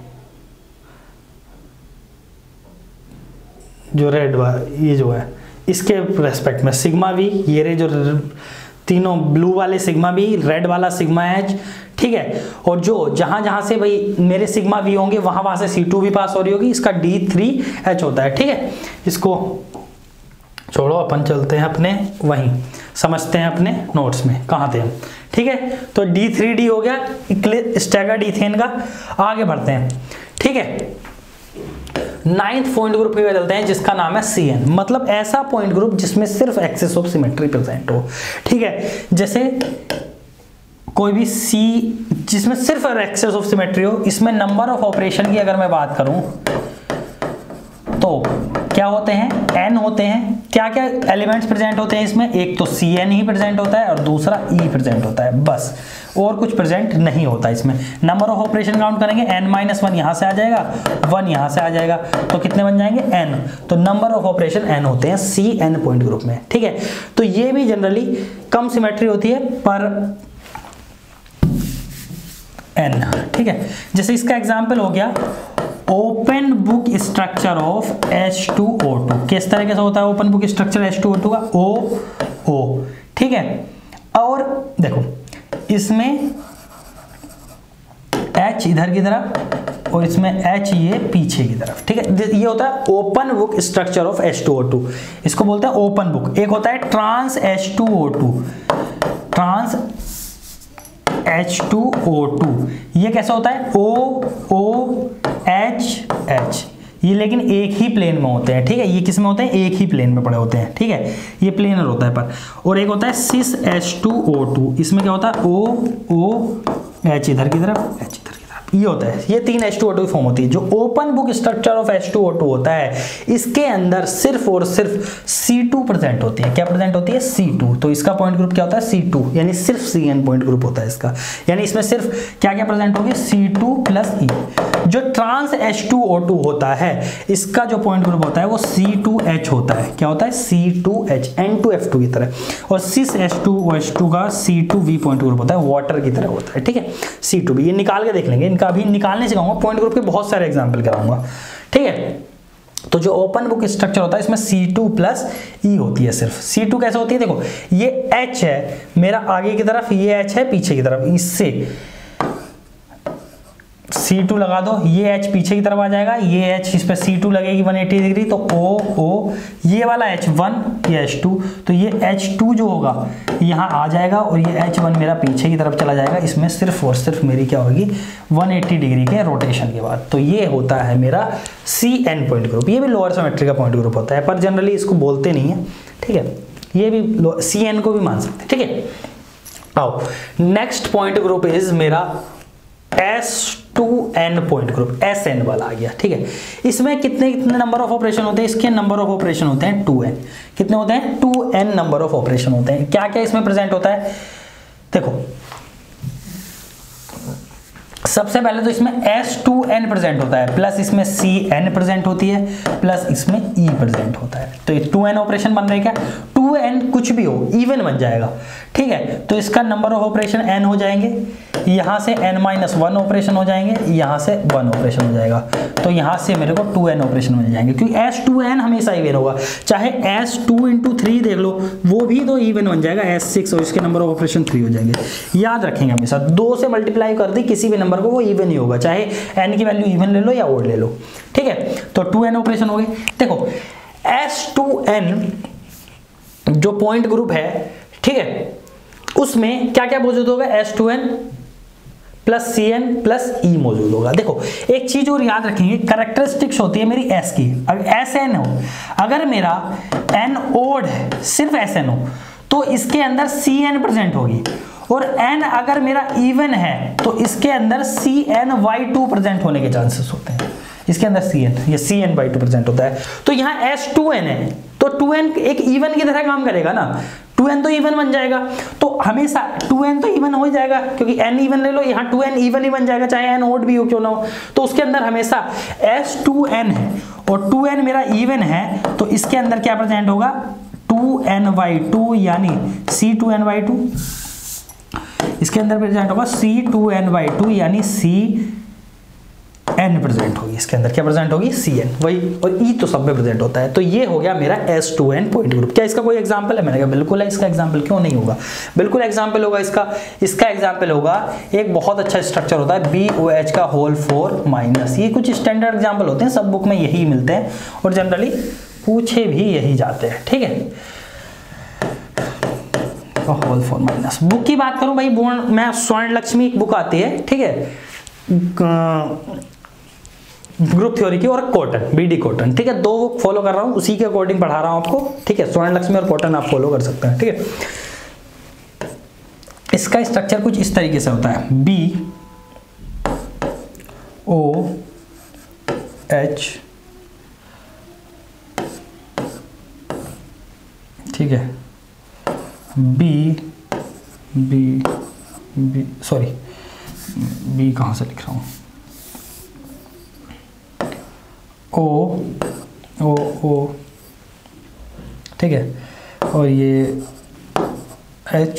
जो रेड वाला ये जो है इसके रेस्पेक्ट में सिग्मा वी, ये रे जो तीनों ब्लू वाले सिग्मा वी, रेड वाला सिग्मा एच, ठीक है, और जो जहां जहां से भाई मेरे सिग्मा वी होंगे वहां वहां से सी टू भी पास हो रही होगी, इसका डी थ्री एच होता है, ठीक है। इसको छोड़ो, अपन चलते हैं अपने वहीं, समझते हैं अपने नोट्स में कहाँ थे हम, ठीक है। तो डी थ्री डी हो गया स्टैगर्ड इथेन का। आगे बढ़ते हैं, ठीक है। नाइन्थ पॉइंट ग्रुप पे चलते हैं जिसका नाम है सी एन, मतलब ऐसा पॉइंट ग्रुप जिसमें सिर्फ एक्सेस ऑफ सिमेट्री प्रेजेंट हो, ठीक है। जैसे कोई भी सी जिसमें सिर्फ एक्सेस ऑफ सिमेट्री हो, इसमें नंबर ऑफ ऑपरेशन की अगर मैं बात करूं तो क्या होते हैं, एन होते हैं। क्या क्या एलिमेंट्स प्रेजेंट होते हैं इसमें, एक तो सी एन ही प्रेजेंट होता है और दूसरा ई प्रेजेंट होता है, बस और कुछ प्रेजेंट नहीं होता इसमें। नंबर ऑफ ऑपरेशन काउंट करेंगे, एन माइनस वन यहाँ से आ जाएगा, वन यहाँ से आ जाएगा, तो कितने बन जाएंगे, एन। तो नंबर ऑफ ऑपरेशन एन होते हैं सी एन पॉइंट ग्रुप में, ठीक है। तो ये भी जनरली कम सिमेट्री होती है पर एन, ठीक है। जैसे इसका एग्जाम्पल हो गया open book structure of H two O two. किस तरीके से होता है open book structure H two O two का, ओ ओ, ठीक है। और देखो इसमें H इधर की तरफ और इसमें H ये पीछे की तरफ, ठीक है। ये होता है open book structure of H two O two, इसको बोलते हैं ओपन बुक। एक होता है trans H two O two, trans H two O two, ये कैसा होता है O O H H, ये लेकिन एक ही प्लेन में होते हैं, ठीक है। ये किस में होते हैं, एक ही प्लेन में पड़े होते हैं, ठीक है, ये प्लेनर होता है पर। और एक होता है cis H two O two, इसमें क्या होता है O O H इधर की तरफ, H इधर की तरफ, ये होता है। ये तीन एच टू ओ टू की फॉर्म होती है। जो open book structure of H two O two होता है, इसके अंदर सिर्फ और सिर्फ सी टू प्रेजेंट होती है। क्या प्रेजेंट होती है, सी टू। तो इसका पॉइंट ग्रुप क्या होता है, सी टू, यानी सिर्फ सी एन पॉइंट ग्रुप होता है इसका। यानी इसमें सिर्फ क्या क्या प्रेजेंट होगी, सी टू प्लस ई। जो trans H two O two होता है, इसका जो पॉइंट ग्रुप होता है वो सी टू एच होता है। क्या होता है, C two H, N two F two की तरह। और cis H two O H two का C two V point group होता है, वाटर की तरह होता है, ठीक है। सी टू बी, ये निकाल के देख लेंगे, इनका अभी निकालने सिखाऊंगा, पॉइंट ग्रुप के बहुत सारे एग्जाम्पल कराऊंगा, ठीक है। तो जो ओपन बुक स्ट्रक्चर होता है इसमें सी टू प्लस ई होती है सिर्फ। सी टू कैसे होती है, देखो ये H है मेरा आगे की तरफ, ये H है पीछे की तरफ, इससे सी टू लगा दो, ये H पीछे की तरफ आ जाएगा, ये H इस पे सी टू लगेगी वन एटी डिग्री, तो O O, ये वाला एच वन, ये एच टू, तो ये एच टू जो होगा यहाँ आ जाएगा और ये एच वन मेरा पीछे की तरफ चला जाएगा। इसमें सिर्फ और सिर्फ मेरी क्या होगी, वन एटी डिग्री के रोटेशन के बाद। तो ये होता है मेरा सी एन पॉइंट ग्रुप। ये भी लोअर सिमेट्री का पॉइंट ग्रुप होता है पर जनरली इसको बोलते नहीं है, ठीक है। ये भी सी एन को भी मान सकते हैं, ठीक है। आओ नेक्स्ट पॉइंट ग्रुप इज मेरा S two N point group, S N वाला आ गया, ठीक है। इसमें कितने कितने नंबर ऑफ ऑपरेशन होते हैं, इसके नंबर ऑफ ऑपरेशन होते हैं टू एन। कितने होते हैं, two n number of operation होते हैं। क्या क्या इसमें प्रेजेंट होता है, देखो सबसे पहले तो इसमें एस टू एन प्रेजेंट होता है, प्लस इसमें सी एन प्रेजेंट होती है, प्लस इसमें ई प्रेजेंट होता है। तो ये टू एन ऑपरेशन बन रहे क्या, टू एन कुछ भी हो इवन बन जाएगा, ठीक है। तो इसका नंबर ऑफ ऑपरेशन एन हो जाएंगे, यहाँ से एन माइनस वन ऑपरेशन हो जाएंगे, यहाँ से वन ऑपरेशन हो जाएगा। तो यहाँ से मेरे को टू एन ऑपरेशन मिल जाएंगे, क्योंकि एस टू एन हमेशा इवन होगा। चाहे एस टू इंटू थ्री देख लो, वो भी तो इवन बन जाएगा, एस सिक्स, और इसके नंबर ऑफ ऑपरेशन थ्री हो जाएंगे। याद रखेंगे हमेशा, दो से मल्टीप्लाई कर दी किसी भी नंबर को, वो इवन ही होगा, चाहे एन की वैल्यू इवन ले लो या ओड ले लो, ठीक है। तो टू एन ऑपरेशन हो गए। देखो एस टू एन जो पॉइंट ग्रुप है, ठीक है, उसमें क्या क्या मौजूद होगा, S two n plus C n plus E मौजूद होगा। देखो एक चीज और याद रखेंगे, कैरेक्टरिस्टिक्स होती है मेरी एस की। अगर एस एन हो, अगर मेरा एन ओड है, सिर्फ एस एन हो, तो इसके अंदर सी एन प्रेजेंट होगी। और एन अगर मेरा इवन है तो इसके अंदर C n Y two present होने के चांसेस होते हैं। इसके अंदर सी एन, ये C n by two present होता है। तो यहाँ एस टू एन है तो टू एन एक इवन की तरह काम करेगा ना, टू एन तो इवन बन जाएगा, तो हमेशा टू एन तो इवन हो जाएगा क्योंकि n इवन ले लो, यहाँ टू एन इवन ही बन जाएगा चाहे n ओड भी हो क्यों ना हो। तो उसके अंदर हमेशा एस टू एन है और टू एन मेरा इवन है, तो इसके अंदर क्या प्रेजेंट होगा टू एन बाई टू यानी C two n by two, इसके अंदर प्रेजेंट होगा C two n by two यानी सी एन प्रेजेंट होगी, इसके अंदर क्या प्रेजेंट होगी सी एन, वही, और ई तो सब में प्रेजेंट होता है। तो ये हो गया मेरा S two N point group. क्या इसका कोई एग्जांपल है? मैंने कहा बिल्कुल है, इसका एग्जांपल क्यों नहीं होगा, बिल्कुल एग्जांपल होगा इसका। इसका एग्जांपल होगा एक बहुत अच्छा स्ट्रक्चर होता है बी ओ एच का होल फोर माइनस, ये कुछ स्टैंडर्ड एग्जाम्पल होते हैं, सब बुक में यही मिलते हैं और जनरली पूछे भी यही जाते हैं, ठीक है। होल फोर माइनस, बुक की बात करूं भाई, मैं स्वर्ण लक्ष्मी एक बुक आती है, ठीक है, ग्रुप थ्योरी की, और कॉटन बी डी कॉटन, ठीक है, दो बुक फॉलो कर रहा हूं, उसी के अकॉर्डिंग पढ़ा रहा हूं आपको, ठीक है। स्वर्ण लक्ष्मी और कॉटन आप फॉलो कर सकते हैं, ठीक है। इसका स्ट्रक्चर कुछ इस तरीके से होता है बी ओ एच, ठीक है, B B B sorry B कहाँ से लिख रहा हूँ, ओ ओ ओ, ठीक है, और ये एच,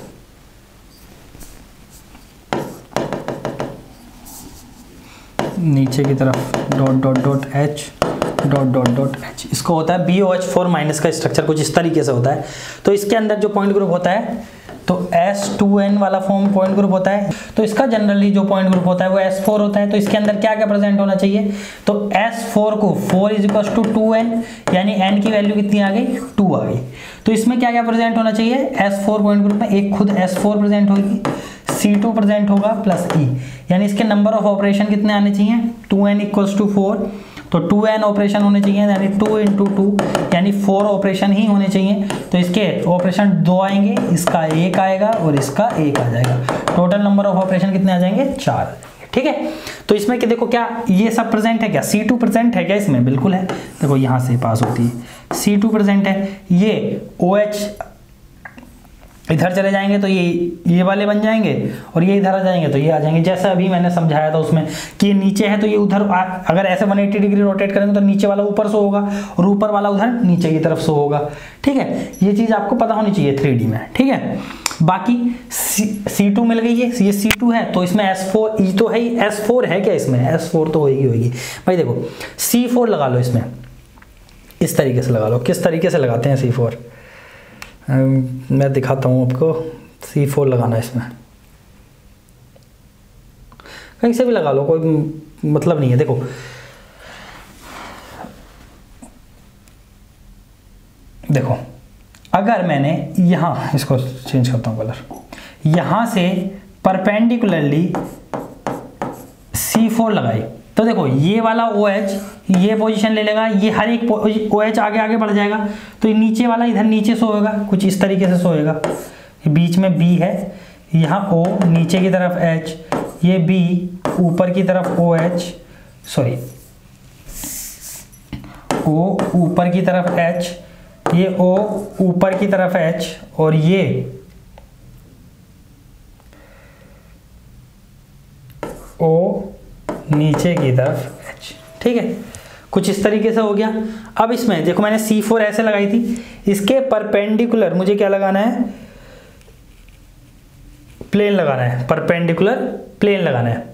नीचे की तरफ dot dot dot H dot dot dot H, इसको होता है B O H four minus का स्ट्रक्चर कुछ इस तरीके से होता है। तो इसके अंदर जो पॉइंट ग्रुप होता है तो एस टू एन वाला फॉर्म पॉइंट ग्रुप होता है, तो इसका जनरली जो पॉइंट ग्रुप होता है वो एस फोर होता है। तो इसके अंदर क्या क्या प्रेजेंट होना चाहिए, तो एस फोर को four is equal to two N यानी n की वैल्यू कितनी आ गई टू आ गई। तो इसमें क्या क्या प्रेजेंट होना चाहिए एस फोर पॉइंट ग्रुप में, एक खुद एस फोर प्रेजेंट होगी, सी टू प्रेजेंट होगा प्लस ई, यानी इसके नंबर ऑफ ऑपरेशन कितने आने चाहिए two n equals to four, तो टू एन ऑपरेशन होने चाहिए यानी टू इंटू टू यानी फोर ऑपरेशन ही होने चाहिए। तो इसके ऑपरेशन दो आएंगे, इसका एक आएगा और इसका एक आ जाएगा, टोटल नंबर ऑफ ऑपरेशन कितने आ जाएंगे चार, ठीक है। तो इसमें कि देखो क्या ये सब प्रेजेंट है क्या, सी टू प्रेजेंट है क्या इसमें, बिल्कुल है, देखो यहाँ से पास होती है सी टू प्रेजेंट है, ये ओ एच इधर चले जाएंगे तो ये ये वाले बन जाएंगे और ये इधर आ जाएंगे तो ये आ जाएंगे, जैसा अभी मैंने समझाया था उसमें कि ये नीचे है तो ये उधर, अगर ऐसे वन एटी डिग्री रोटेट करेंगे तो नीचे वाला ऊपर सो होगा और ऊपर वाला उधर नीचे की तरफ सो होगा, ठीक है। ये चीज़ आपको पता होनी चाहिए थ्री डी में, ठीक है। बाकी सी टू मिल गई है, ये सी टू है तो इसमें एस फोर ई तो है ही, एस फोर है क्या इसमें, एस फोर तो होगी होगी भाई। देखो सी फोर लगा लो इसमें, इस तरीके से लगा लो, किस तरीके से लगाते हैं सी फोर, मैं दिखाता हूँ आपको। सी फोर लगाना इसमें कहीं से भी लगा लो, कोई मतलब नहीं है। देखो देखो अगर मैंने यहाँ इसको चेंज करता हूँ कलर, यहाँ से परपेंडिकुलरली सी फोर लगाई तो देखो ये वाला ओ एच ये पोजीशन ले लेगा, ये हर एक ओ एच आगे आगे बढ़ जाएगा, तो ये नीचे वाला इधर नीचे सोएगा, कुछ इस तरीके से सोएगा, बीच में बी है, यहाँ ओ नीचे की तरफ एच, ये बी ऊपर की तरफ ओ एच, सॉरी ओ ऊपर की तरफ एच, ये ओ ऊपर की तरफ एच और ये ओ नीचे की तरफ एच, ठीक है, कुछ इस तरीके से हो गया। अब इसमें देखो मैंने सी फोर ऐसे लगाई थी, इसके परपेंडिकुलर मुझे क्या लगाना है, प्लेन लगाना है, परपेंडिकुलर प्लेन लगाना है।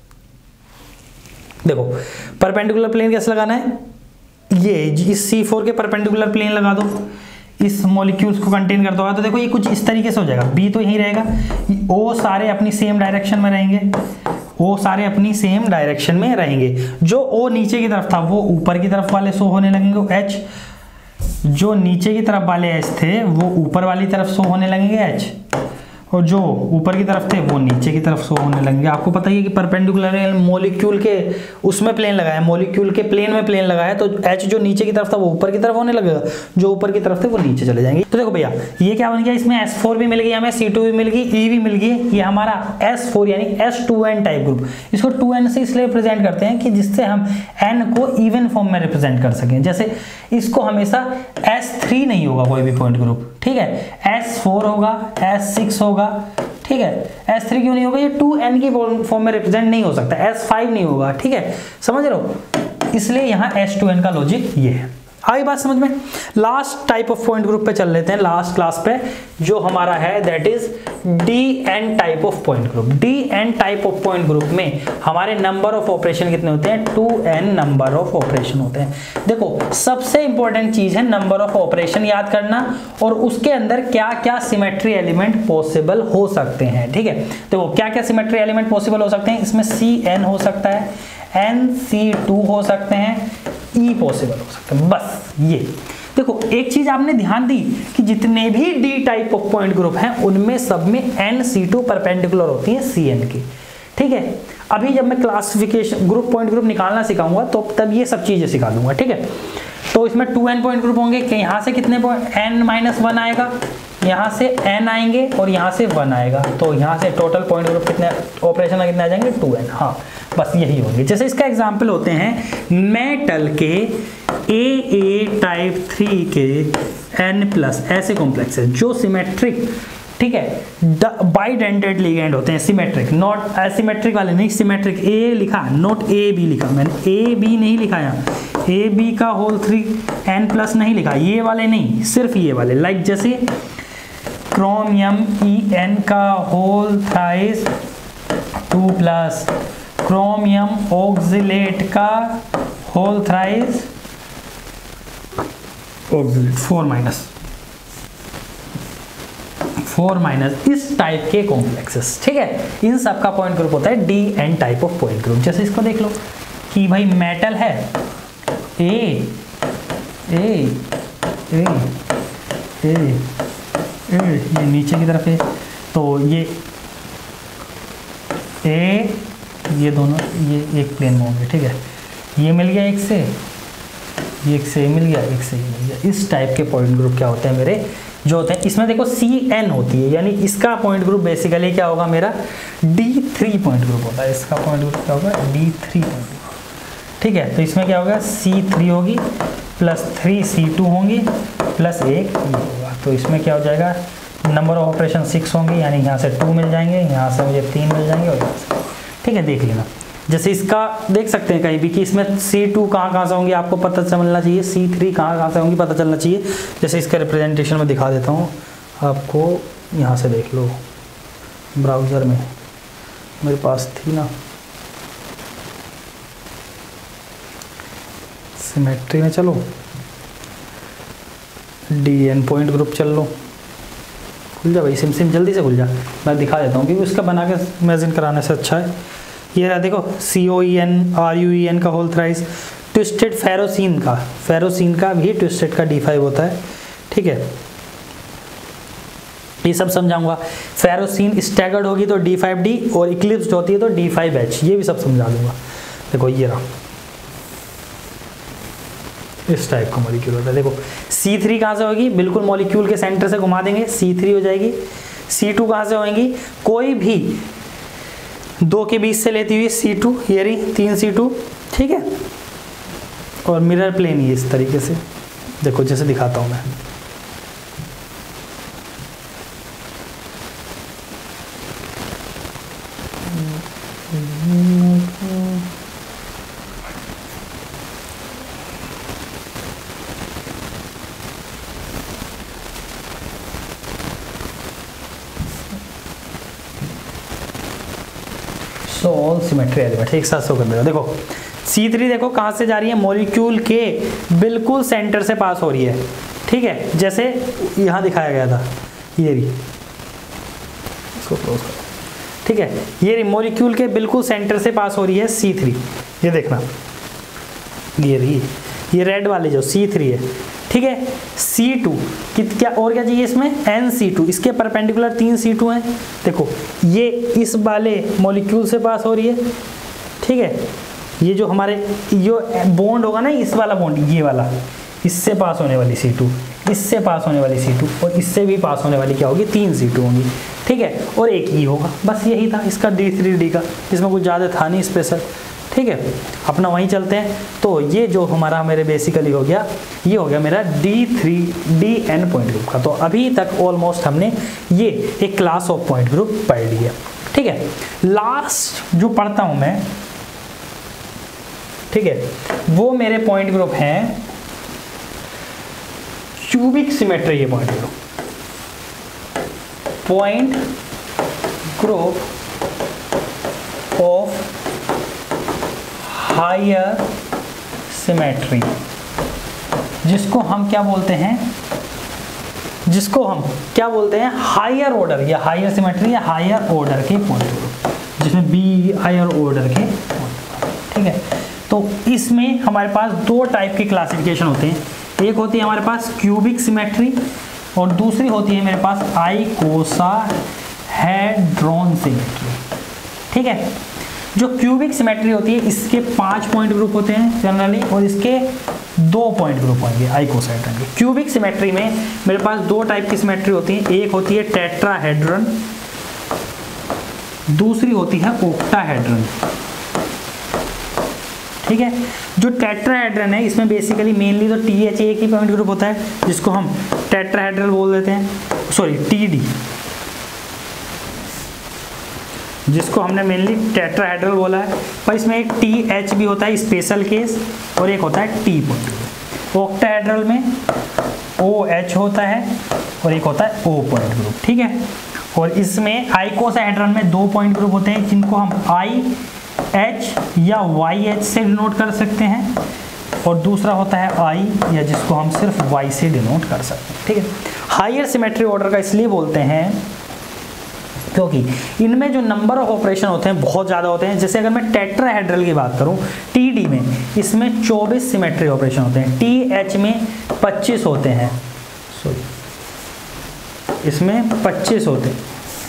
देखो परपेंडिकुलर प्लेन कैसे लगाना है, ये इस सी फोर के परपेंडिकुलर प्लेन लगा दो, इस मॉलिक्यूल्स को कंटेन करता होगा, तो देखो ये कुछ इस तरीके से हो जाएगा, बी तो यहीं रहेगा, ओ सारे अपनी सेम डायरेक्शन में रहेंगे, ओ सारे अपनी सेम डायरेक्शन में रहेंगे, जो ओ नीचे की तरफ था वो ऊपर की तरफ वाले शो होने लगेंगे एच, जो नीचे की तरफ वाले एच थे वो ऊपर वाली तरफ शो होने लगेंगे एच, और जो ऊपर की तरफ थे वो नीचे की तरफ शो होने लगेंगे। आपको पता ही है कि परपेंडिकुलर मॉलिक्यूल के उसमें प्लेन लगाया, मॉलिक्यूल के प्लेन में प्लेन लगाया, तो H जो नीचे की तरफ था वो ऊपर की तरफ होने लगेगा, जो ऊपर की तरफ थे वो नीचे चले जाएंगे। तो देखो भैया ये क्या बन गया, इसमें एस फोर भी मिल गई हमें, सी टू भी मिल गई, E भी मिल गई। ये हमारा एस फोर यानी S two n type group. इसको टू एन से इसलिए रिप्रेजेंट करते हैं कि जिससे हम N को इवन फॉर्म में रिप्रेजेंट कर सकें। जैसे इसको हमेशा एस थ्री नहीं होगा कोई भी पॉइंट ग्रुप, ठीक है, एस फोर होगा, एस सिक्स होगा, ठीक है। एस थ्री क्यों नहीं होगा, ये टू एन की फॉर्म में रिप्रेजेंट नहीं हो सकता। एस फाइव नहीं होगा, ठीक है, समझ रहे हो, इसलिए यहाँ एस टू एन का लॉजिक ये है। आई बात समझ में। Last type of point group पे चल लेते हैं, लास्ट क्लास पे, जो हमारा है that is D n type of point group. D n type of point group में हमारे नंबर ऑफ ऑपरेशन कितने होते हैं, two n number of operation होते हैं। देखो सबसे इंपॉर्टेंट चीज है नंबर ऑफ ऑपरेशन याद करना, और उसके अंदर क्या क्या सिमेट्री एलिमेंट पॉसिबल हो सकते हैं, ठीक है। देखो क्या क्या सिमेट्री एलिमेंट पॉसिबल हो सकते हैं, इसमें सी एन हो सकता है, एन सी टू हो सकते हैं, ई पॉसिबल हो सकता है, बस ये। देखो एक चीज आपने ध्यान दी कि जितने भी D type of point group हैं उनमें सब में एन सी टू परपेंडिकुलर होती है सी एन की, ठीक है। अभी जब मैं क्लासिफिकेशन ग्रुप पॉइंट ग्रुप निकालना सिखाऊंगा तो तब ये सब चीजें सिखा दूंगा, ठीक है। तो इसमें टू एन पॉइंट ग्रुप होंगे कि यहाँ से कितने पॉइंट, एन माइनस वन आएगा, यहाँ से एन आएंगे और यहाँ से वन आएगा, तो यहाँ से टोटल पॉइंट ग्रुप कितने ऑपरेशन में कितने आ जाएंगे, टू एन। हाँ बस यही होंगे। जैसे इसका एग्जाम्पल होते हैं मेटल के ए ए टाइप थ्री के एन प्लस ऐसे कॉम्प्लेक्सेस जो सिमेट्रिक, ठीक है, बाइडेंटेड लिगेंड होते हैं, सिमेट्रिक, नॉट एसिमेट्रिक वाले नहीं, सिमेट्रिक। ए लिखा, नॉट ए बी लिखा, मैंने ए बी नहीं लिखा यहाँ, ए बी का होल थ्री एन प्लस नहीं लिखा, ये वाले नहीं, सिर्फ ये वाले। लाइक like जैसे क्रोमियम ई एन का whole thrice two plus chromium oxalate का whole thrice oxalate four minus four minus इस टाइप के कॉम्प्लेक्सेस, ठीक है। इन सब का पॉइंट ग्रुप होता है D n type of point group. जैसे इसको देख लो कि भाई मेटल है ए ए ए ए ए ये नीचे की तरफ है, तो ये ए ये दोनों ये एक प्लेन में होंगे, ठीक है। ये मिल गया एक से, ये एक से मिल गया, एक से ये मिल गया। इस टाइप के पॉइंट ग्रुप क्या होते हैं मेरे, जो होते हैं इसमें देखो सी एन होती है, यानी इसका पॉइंट ग्रुप बेसिकली क्या होगा मेरा, डी थ्री पॉइंट ग्रुप होता है। इसका पॉइंट ग्रुप क्या होगा, डी थ्री पॉइंट ग्रुप, ठीक है। तो इसमें क्या होगा, सी थ्री होगी प्लस थ्री सी टू होंगी प्लस एक ई होगा, तो इसमें क्या हो जाएगा, नंबर ऑफ ऑपरेशन सिक्स होंगे, यानी यहाँ से टू मिल जाएंगे, यहाँ से मुझे तीन मिल जाएंगे और यहाँ से, ठीक है। देख लेना, जैसे इसका देख सकते हैं कहीं भी कि इसमें सी टू कहाँ कहाँ से होंगी आपको पता चलना चाहिए, सी थ्री कहाँ कहाँ से होंगी पता चलना चाहिए। जैसे इसका रिप्रेजेंटेशन में दिखा देता हूँ आपको, यहाँ से देख लो ब्राउज़र में, मेरे पास थी ना सिमेट्री में, चलो डी एन पॉइंट ग्रुप चल लो, खुल जा भाई सिम सिम जल्दी से खुल जा, मैं दिखा देता हूँ क्योंकि उसका बना के इमेजिन कराने से अच्छा है। ये रहा देखो C O E N R U E N का होल थ्राइस, ट्विस्टेड फेरोसिन का, फेरोसिन का भी ट्विस्टेड का डी फाइव होता है, ठीक है। ये सब समझाऊंगा। फेरोसिन स्टैगर्ड होगी तो डी फाइव डी और इक्लिप्स्ड होती है तो डी फाइव एच, ये भी सब समझा दूंगा। देखो ये रहा, इस टाइप का मॉलिक्यूल होता है। देखो सी थ्री कहाँ से होगी, बिल्कुल मॉलिक्यूल के सेंटर से घुमा देंगे, सी थ्री हो जाएगी। सी टू कहाँ से होंगी, कोई भी दो के बीच से लेती हुई सी टू, ये रही तीन सी टू, ठीक है। और मिरर प्लेन ये इस तरीके से, देखो जैसे दिखाता हूँ मैं, सो ऑल सिमेट्री एलिमेंट एक साथ शो कर देगा। देखो सी थ्री देखो कहाँ से जा रही है, मॉलिक्यूल के बिल्कुल सेंटर से पास हो रही है, ठीक है। जैसे यहाँ दिखाया गया था, ये रही, इसको क्लोज करो, ठीक है। ये रही मॉलिक्यूल के बिल्कुल सेंटर से पास हो रही है सी थ्री, ये देखना, ये रही, ये रेड वाली जो सी थ्री है, ठीक है। सी टू कित क्या और क्या चाहिए इसमें, एन सी टू, इसके परपेंडिकुलर तीन सी टू हैं। देखो ये इस वाले मॉलिक्यूल से पास हो रही है, ठीक है। ये जो हमारे यो बॉन्ड होगा ना, इस वाला बॉन्ड, ये वाला, इससे पास होने वाली सी टू, इससे पास होने वाली सी टू और इससे भी पास होने वाली क्या होगी, तीन सी टू होंगी, ठीक है। और एक ई होगा, बस यही था इसका डी थ्री डी का, इसमें कुछ ज़्यादा था नहीं स्पेशल, ठीक है। अपना वहीं चलते हैं। तो ये जो हमारा मेरे बेसिकली हो गया, ये हो गया मेरा D three D n point group का। तो अभी तक ऑलमोस्ट हमने ये एक क्लास ऑफ पॉइंट ग्रुप पढ़ लिया, ठीक है। लास्ट जो पढ़ता हूँ मैं, ठीक है, वो मेरे पॉइंट ग्रुप हैं क्यूबिक सिमेट्री। ये point group point group of higher symmetry, जिसको हम क्या बोलते हैं, जिसको हम क्या बोलते हैं, हायर ऑर्डर या हायर सिमेट्री या हायर ऑर्डर के पॉइंट ग्रुप, जिसमें बी हायर ऑर्डर के पॉइंट, ठीक है। तो इसमें हमारे पास दो टाइप की क्लासिफिकेशन होते हैं, एक होती है हमारे पास क्यूबिक सिमेट्री और दूसरी होती है मेरे पास आइकोसाहेड्रॉन सिमेट्री, ठीक है। जो क्यूबिक सिमेट्री होती है इसके पांच पॉइंट ग्रुप होते हैं जनरली, और इसके दो पॉइंट ग्रुप होंगे आइकोसाहेड्रॉन के। क्यूबिक सिमेट्री में मेरे पास दो टाइप की सिमेट्री होती है, एक होती है टेट्राहेड्रन, दूसरी होती है ओक्टाहेड्रन, ठीक है। जो टेट्राहेड्रन है इसमें बेसिकली मेनली तो टी एच एक ही पॉइंट ग्रुप होता है, जिसको हम टेट्राहेड्रल बोल देते हैं, सॉरी टी डी, जिसको हमने मेनली टेट्राहेड्रल बोला है। पर इसमें एक टी एच भी होता है स्पेशल केस, और एक होता है टी पॉइंट ग्रुप। ओक्टाहेड्रल में ओ एच होता है और एक होता है ओ पॉइंट ग्रुप, ठीक है। और इसमें आइकोसाहेड्रल में दो पॉइंट ग्रुप होते हैं, जिनको हम आई एच या वाई एच से डिनोट कर सकते हैं, और दूसरा होता है आई, या जिसको हम सिर्फ वाई से डिनोट कर सकते हैं, ठीक है। हायर सिमेट्री ऑर्डर का इसलिए बोलते हैं क्योंकि इनमें जो नंबर ऑफ ऑपरेशन होते हैं बहुत ज़्यादा होते हैं। जैसे अगर मैं टेट्राहेड्रल की बात करूं, टी डी में इसमें चौबीस सिमेट्री ऑपरेशन होते हैं, टी एच में पच्चीस होते हैं, सॉरी इसमें पच्चीस होते हैं,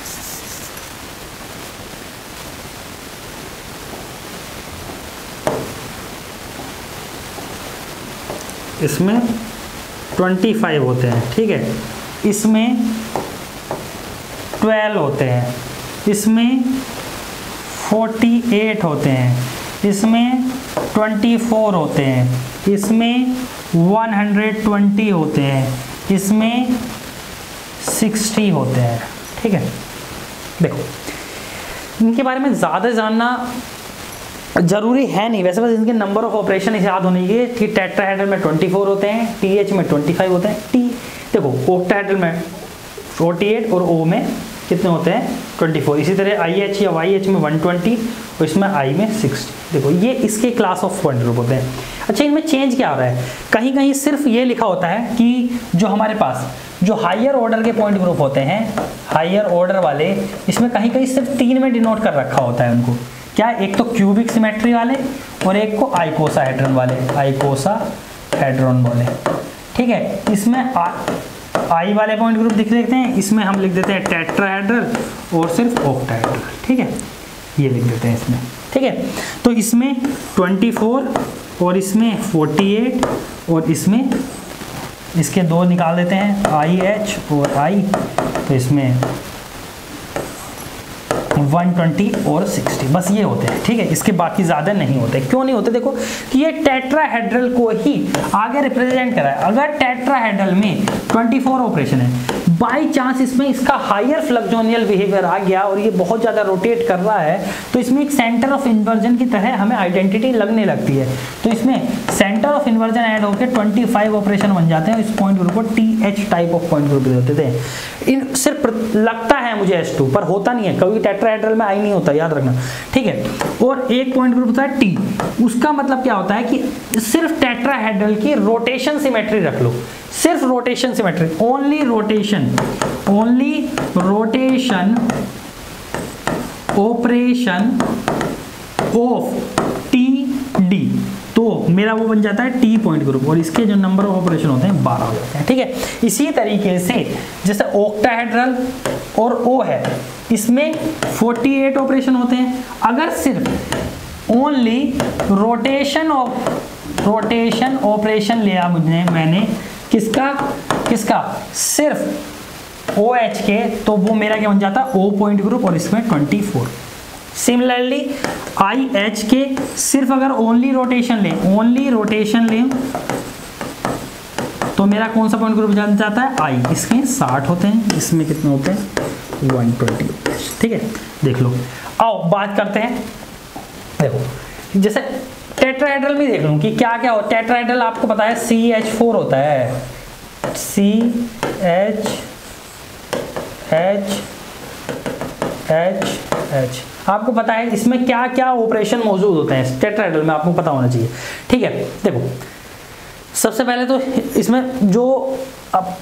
इसमें पच्चीस होते हैं, ठीक है। इसमें बारह होते हैं, इसमें अड़तालीस होते हैं, इसमें चौबीस होते हैं, इसमें एक सौ बीस होते हैं, इसमें साठ होते हैं, ठीक है। देखो इनके बारे में ज़्यादा जानना जरूरी है नहीं वैसे, बस इनके नंबर ऑफ ऑपरेशन इसे याद होने के कि टेट्राहेड्रल में चौबीस होते हैं, टीएच में पच्चीस होते हैं, टी देखो ओक्टाहेड्रल में अड़तालीस और ओ में कितने होते हैं चौबीस। इसी तरह आईएच या वाईएच में एक सौ बीस और इसमें आई में साठ। देखो ये इसके क्लास ऑफ पॉइंट ग्रुप होते हैं। अच्छा इनमें चेंज क्या हो रहा है, कहीं कहीं सिर्फ ये लिखा होता है कि जो हमारे पास जो हायर ऑर्डर के पॉइंट ग्रुप होते हैं, हायर ऑर्डर वाले, इसमें कहीं कहीं सिर्फ तीन में डिनोट कर रखा होता है उनको, क्या, एक तो क्यूबिक सिमेट्री वाले और एक को आइकोसाहेड्रन वाले, आइकोसाहेड्रन वाले, ठीक है। इसमें आ, आई वाले पॉइंट ग्रुप दिख लेते हैं, इसमें हम लिख देते हैं टेट्राहेड्रल और सिर्फ ओक्टाहेड्रल, ठीक है, ये लिख देते हैं इसमें, ठीक है। तो इसमें चौबीस और इसमें अड़तालीस और इसमें इसके दो निकाल देते हैं, आई एच और आई, तो इसमें एक सौ बीस और साठ, बस ये होते हैं, ठीक है। इसके बाकी ज़्यादा नहीं होते। क्यों नहीं होते, देखो कि ये टेट्राहेड्रल को ही आगे रिप्रेजेंट करा है। अगर टेट्राहेड्रल में चौबीस ऑपरेशन है, बाई चांस इसमें इसका हायर फ्लक्सोनियल बिहेवियर आ गया और ये बहुत ज़्यादा रोटेट कर रहा है, तो इसमें एक सेंटर ऑफ इन्वर्जन की तरह हमें आइडेंटिटी लगने लगती है। तो इसमें सेंटर ऑफ इन्वर्जन ऐड होकर पच्चीस ऑपरेशन बन जाते हैं। इस पॉइंट ग्रुप को T H type of point group देते थे। इन सिर्फ लगता है मुझे एच टू, पर होता नहीं है, कभी टेट्राहेड्रल में आई नहीं होता, याद रखना, ठीक है। और एक पॉइंट ग्रुप होता है टी, उसका मतलब क्या होता है कि सिर्फ टेट्राहेड्रल की रोटेशन सिमेट्री रख लो, सिर्फ rotation symmetry, only rotation, only rotation operation of T D, तो मेरा वो बन जाता है टी पॉइंट ग्रुप, और इसके जो नंबर ऑफ ऑपरेशन होते हैं बारह हो जाते हैं। ठीक है, इसी तरीके से जैसे ऑक्टाहेड्रल और ओ है, इसमें अड़तालीस ऑपरेशन होते हैं। अगर सिर्फ only rotation of rotation operation लिया मुझे मैंने किसका किसका सिर्फ ओ एच के, तो वो मेरा क्या बन जाता है ओ पॉइंट ग्रुप, और इसमें चौबीस। सिमिलरली आई एच के सिर्फ अगर ओनली रोटेशन लें ओनली रोटेशन लें तो मेरा कौन सा पॉइंट ग्रुप बन जाता है आई, इसमें साठ होते हैं, इसमें कितने होते हैं एक सौ बीस। ठीक है, देख लो। आओ बात करते हैं, देखो जैसे टेट्राहेड्रल में देख लूं कि क्या क्या हो। टेट्राहेड्रल आपको पता है सी एच फोर होता है, C H H H H आपको पता है इसमें क्या क्या ऑपरेशन मौजूद होते हैं टेट्राहेड्रल में, आपको पता होना चाहिए। ठीक है, देखो सबसे पहले तो इसमें जो अब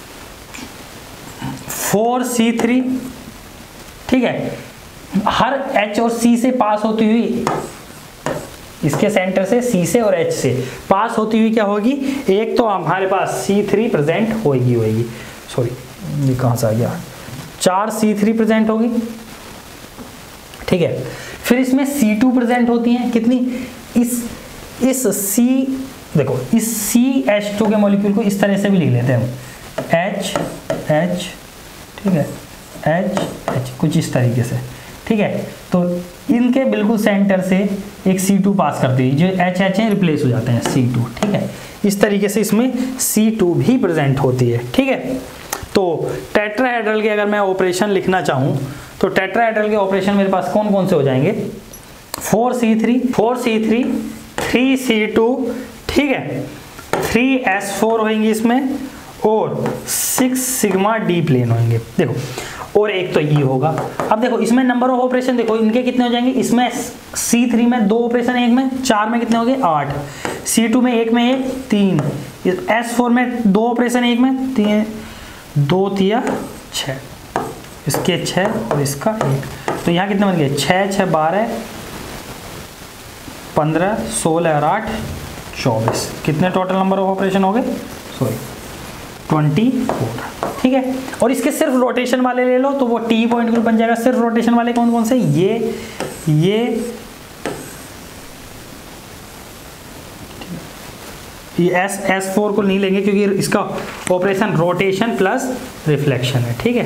फोर सी थ्री, ठीक है, हर H और C से पास होती हुई, इसके सेंटर से C से और H से पास होती हुई क्या होगी, एक तो हमारे पास सी थ्री प्रेजेंट होगी होगी सॉरी ये कहाँ से आ गया, चार सी थ्री प्रेजेंट होगी। ठीक है, फिर इसमें सी टू प्रेजेंट होती हैं, कितनी, इस इस C, देखो इस सी एच टू के मॉलिक्यूल को इस तरह से भी लिख लेते हैं हम, H H, ठीक है, H H कुछ इस तरीके से। ठीक है, तो इनके बिल्कुल सेंटर से एक सी टू पास करती है, जो H H है रिप्लेस हो जाते हैं सी टू। ठीक है, इस तरीके से इसमें सी टू भी प्रेजेंट होती है। ठीक है, तो टेट्राहेड्रल के अगर मैं ऑपरेशन लिखना चाहूँ तो टेट्राहेड्रल के ऑपरेशन मेरे पास कौन कौन से हो जाएंगे, four C three four C three three C two, ठीक है, थ्री एस फोर होंगे इसमें, और सिक्स सिग्मा डी प्लेन होंगे। देखो, और एक तो ये होगा। अब देखो इसमें नंबर ऑफ ऑपरेशन देखो इनके कितने हो जाएंगे, इसमें सी थ्री में दो ऑपरेशन, एक में, चार में कितने हो गए आठ, सी टू में एक में एक तीन, एस फोर में दो ऑपरेशन, एक में तीन, दो तिया छः, इसके छः और इसका एक, तो यहाँ कितने बन गए, छः छः बारह पंद्रह सोलह और आठ चौबीस, कितने टोटल नंबर ऑफ ऑपरेशन हो गए, सॉरी ट्वेंटी फोर। ठीक है, और इसके सिर्फ रोटेशन वाले ले लो तो वो टी पॉइंट ग्रुप बन जाएगा। सिर्फ रोटेशन वाले कौन कौन से, ये ये ये एस एस फोर को नहीं लेंगे क्योंकि इसका ऑपरेशन रोटेशन प्लस रिफ्लेक्शन है। ठीक है,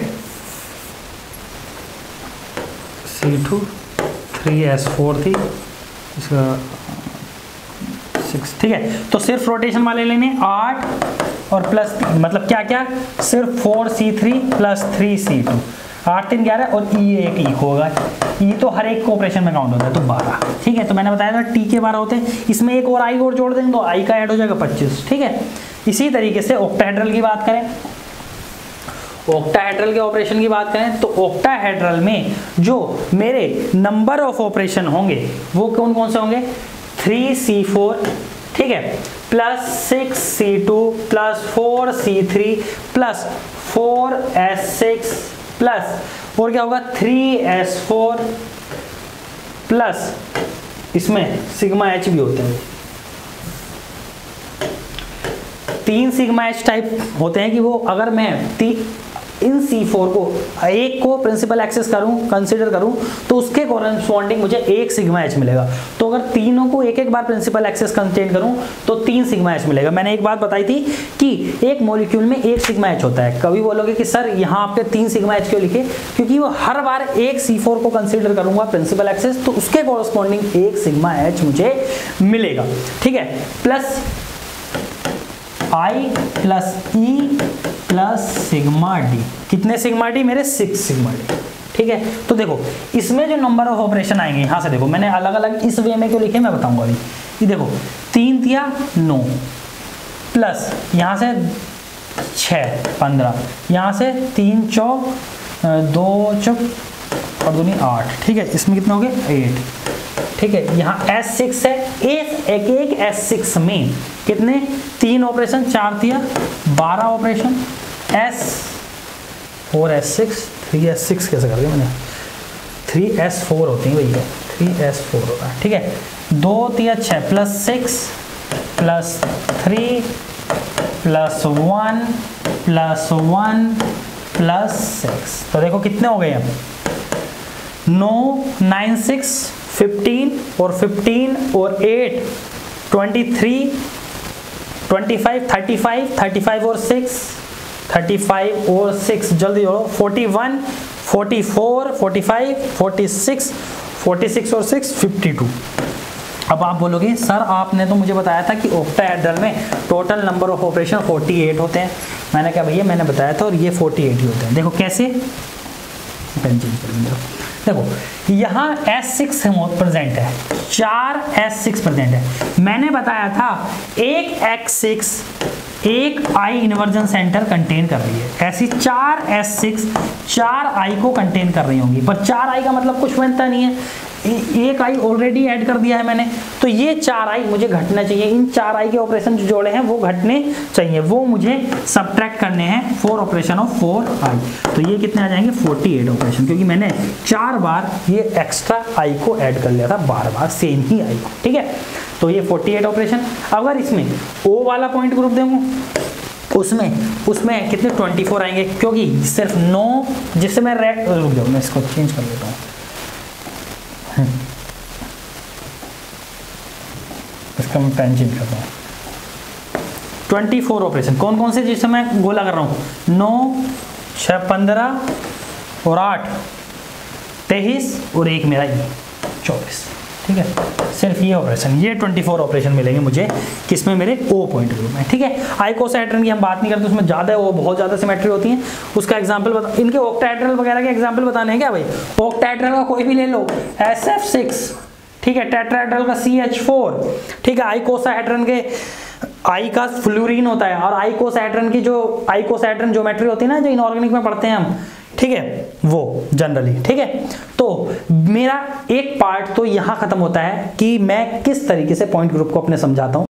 C two three S four थी, इसका सिक्स। ठीक है, तो सिर्फ रोटेशन वाले लेने आठ और प्लस, मतलब क्या क्या, सिर्फ four C three plus three C two, आठ तीन ग्यारह, और ई एक ई होगा, ई तो हर एक को ऑपरेशन में काउंट होता है तो बारह। ठीक है, तो मैंने बताया था टी के बारह होते हैं, इसमें एक और आई और जोड़ देंगे तो आई का ऐड हो जाएगा पच्चीस। ठीक है, इसी तरीके से ऑक्टाहेड्रल की बात करें, ऑक्टाहेड्रल के ऑपरेशन की बात करें तो ऑक्टाहेड्रल में जो मेरे नंबर ऑफ ऑपरेशन होंगे वो कौन कौन से होंगे, थ्री सी फोर, ठीक है, plus six C two plus four C three plus four S six plus और क्या होगा थ्री एस फोर प्लस इसमें सिग्मा एच भी होते हैं। तीन सिग्मा एच टाइप होते हैं कि वो अगर मैं इन सी फोर को एक को प्रिंसिपल एक्सेस करूं, कंसीडर करूं तो उसके कॉरेस्पॉन्डिंग मुझे एक सिग्मा एच मिलेगा। तो अगर तीनों को एक एक बार प्रिंसिपल एक्सेस कंटेन करूं तो तीन सिग्मा एच मिलेगा। मैंने एक बात बताई थी कि एक मॉलिक्यूल में एक सिग्मा एच होता है। कभी बोलोगे कि सर यहाँ आपके तीन सिग्मा एच क्यों लिखे, क्योंकि वो हर बार एक सी फोर को कंसीडर करूंगा प्रिंसिपल एक्सेस तो उसके कॉरेस्पॉन्डिंग एक सिग्मा एच मुझे मिलेगा। ठीक है, plus I plus E plus sigma D, कितने सिग्मा डी मेरे, सिक्स सिग्मा डी। ठीक है, तो देखो इसमें जो नंबर ऑफ ऑपरेशन आएंगे यहाँ से देखो मैंने अलग अलग इस वे में क्यों लिखे मैं बताऊंगा अभी। ये देखो तीन तिया नौ प्लस यहाँ से छः पंद्रह, यहाँ से तीन चौक दो चौक और दूनी आठ। ठीक है, इसमें कितना हो गया एट। ठीक है, यहाँ एस सिक्स है, एस एक एक एस सिक्स में कितने तीन ऑपरेशन, चार तिया बारह operation, S four S six three S six कैसे कर दिया मैंने, थ्री एस फोर होती है भैया, थ्री एस फोर होता है। ठीक है, दो तिया छः plus six plus three plus one plus one plus six. तो देखो कितने हो गए अब, नौ, नाइन, सिक्स, फिफ्टीन और फिफ्टीन और eight, twenty three, twenty five, thirty five, thirty five और सिक्स, थर्टी फाइव और सिक्स, जल्दी हो, forty one, forty four, forty five, forty six, forty six और सिक्स, फिफ्टी टू। अब आप बोलोगे सर आपने तो मुझे बताया था कि ऑक्टाहेड्रल में टोटल नंबर ऑफ ऑपरेशन अड़तालीस होते हैं। मैंने कहा भैया मैंने बताया था और ये अड़तालीस ही होते हैं। देखो कैसे, पेन चेंज कर लेंगे। देखो यहाँ एस सिक्स प्रेजेंट है, चार एस सिक्स प्रेजेंट है। मैंने बताया था एक एक्स सिक्स एक आई इन्वर्जन सेंटर कंटेन कर रही है, ऐसी चार एस सिक्स चार आई को कंटेन कर रही होंगी। पर चार आई का मतलब कुछ बनता नहीं है, एक आई ऑलरेडी ऐड कर दिया है मैंने, तो ये चार आई मुझे घटना चाहिए। इन चार आई के ऑपरेशन जो जोड़े हैं वो घटने चाहिए, वो मुझे सब्ट्रैक्ट करने हैं four operation of four I. तो ये कितने आ जाएंगे, अड़तालीस ऑपरेशन, क्योंकि मैंने चार बार ये एक्स्ट्रा आई को ऐड कर लिया था, बार बार सेम ही आई को। ठीक है, तो ये अड़तालीस ऑपरेशन। अगर इसमें ओ वाला पॉइंट ग्रुप दूँ उसमें उसमें कितने चौबीस आएंगे, क्योंकि सिर्फ नौ, जिससे मैं रेड, रुक जाओ मैं इसको चेंज कर लेता हूँ, इसका मैं पेन चेंज करता हूँ। चौबीस ऑपरेशन कौन कौन से, जिससे मैं गोला कर रहा हूँ, नौ, छः, पंद्रह और आठ, तेईस और एक मेरा ये चौबीस। ठीक है, सिर्फ ये ऑपरेशन, ये चौबीस ऑपरेशन मिलेंगे मुझे किसमें, मेरे ओ पॉइंट ग्रुप में। ठीक है, आइकोसाहेड्रन की हम बात नहीं करते, उसमें ज़्यादा वो बहुत ज़्यादा सिमेट्री होती है, उसका एग्जांपल बता, इनके ऑक्टाहेड्रल वगैरह के एग्जांपल बताने हैं क्या भाई। ऑक्टाहेड्रल का कोई भी ले लो, एस एफ सिक्स, ठीक है, टेट्राहेड्रल का सी एच फोर, ठीक है, आइकोसाहेड्रन के आई का फ्लोरीन होता है, और आइकोसाहेड्रन की जो आइकोसाहेड्रन ज्योमेट्री होती है ना, जो इनऑर्गेनिक में पढ़ते हैं हम, ठीक है, वो जनरली। ठीक है, तो मेरा एक पार्ट तो यहाँ खत्म होता है कि मैं किस तरीके से पॉइंट ग्रुप को अपने समझाता हूँ।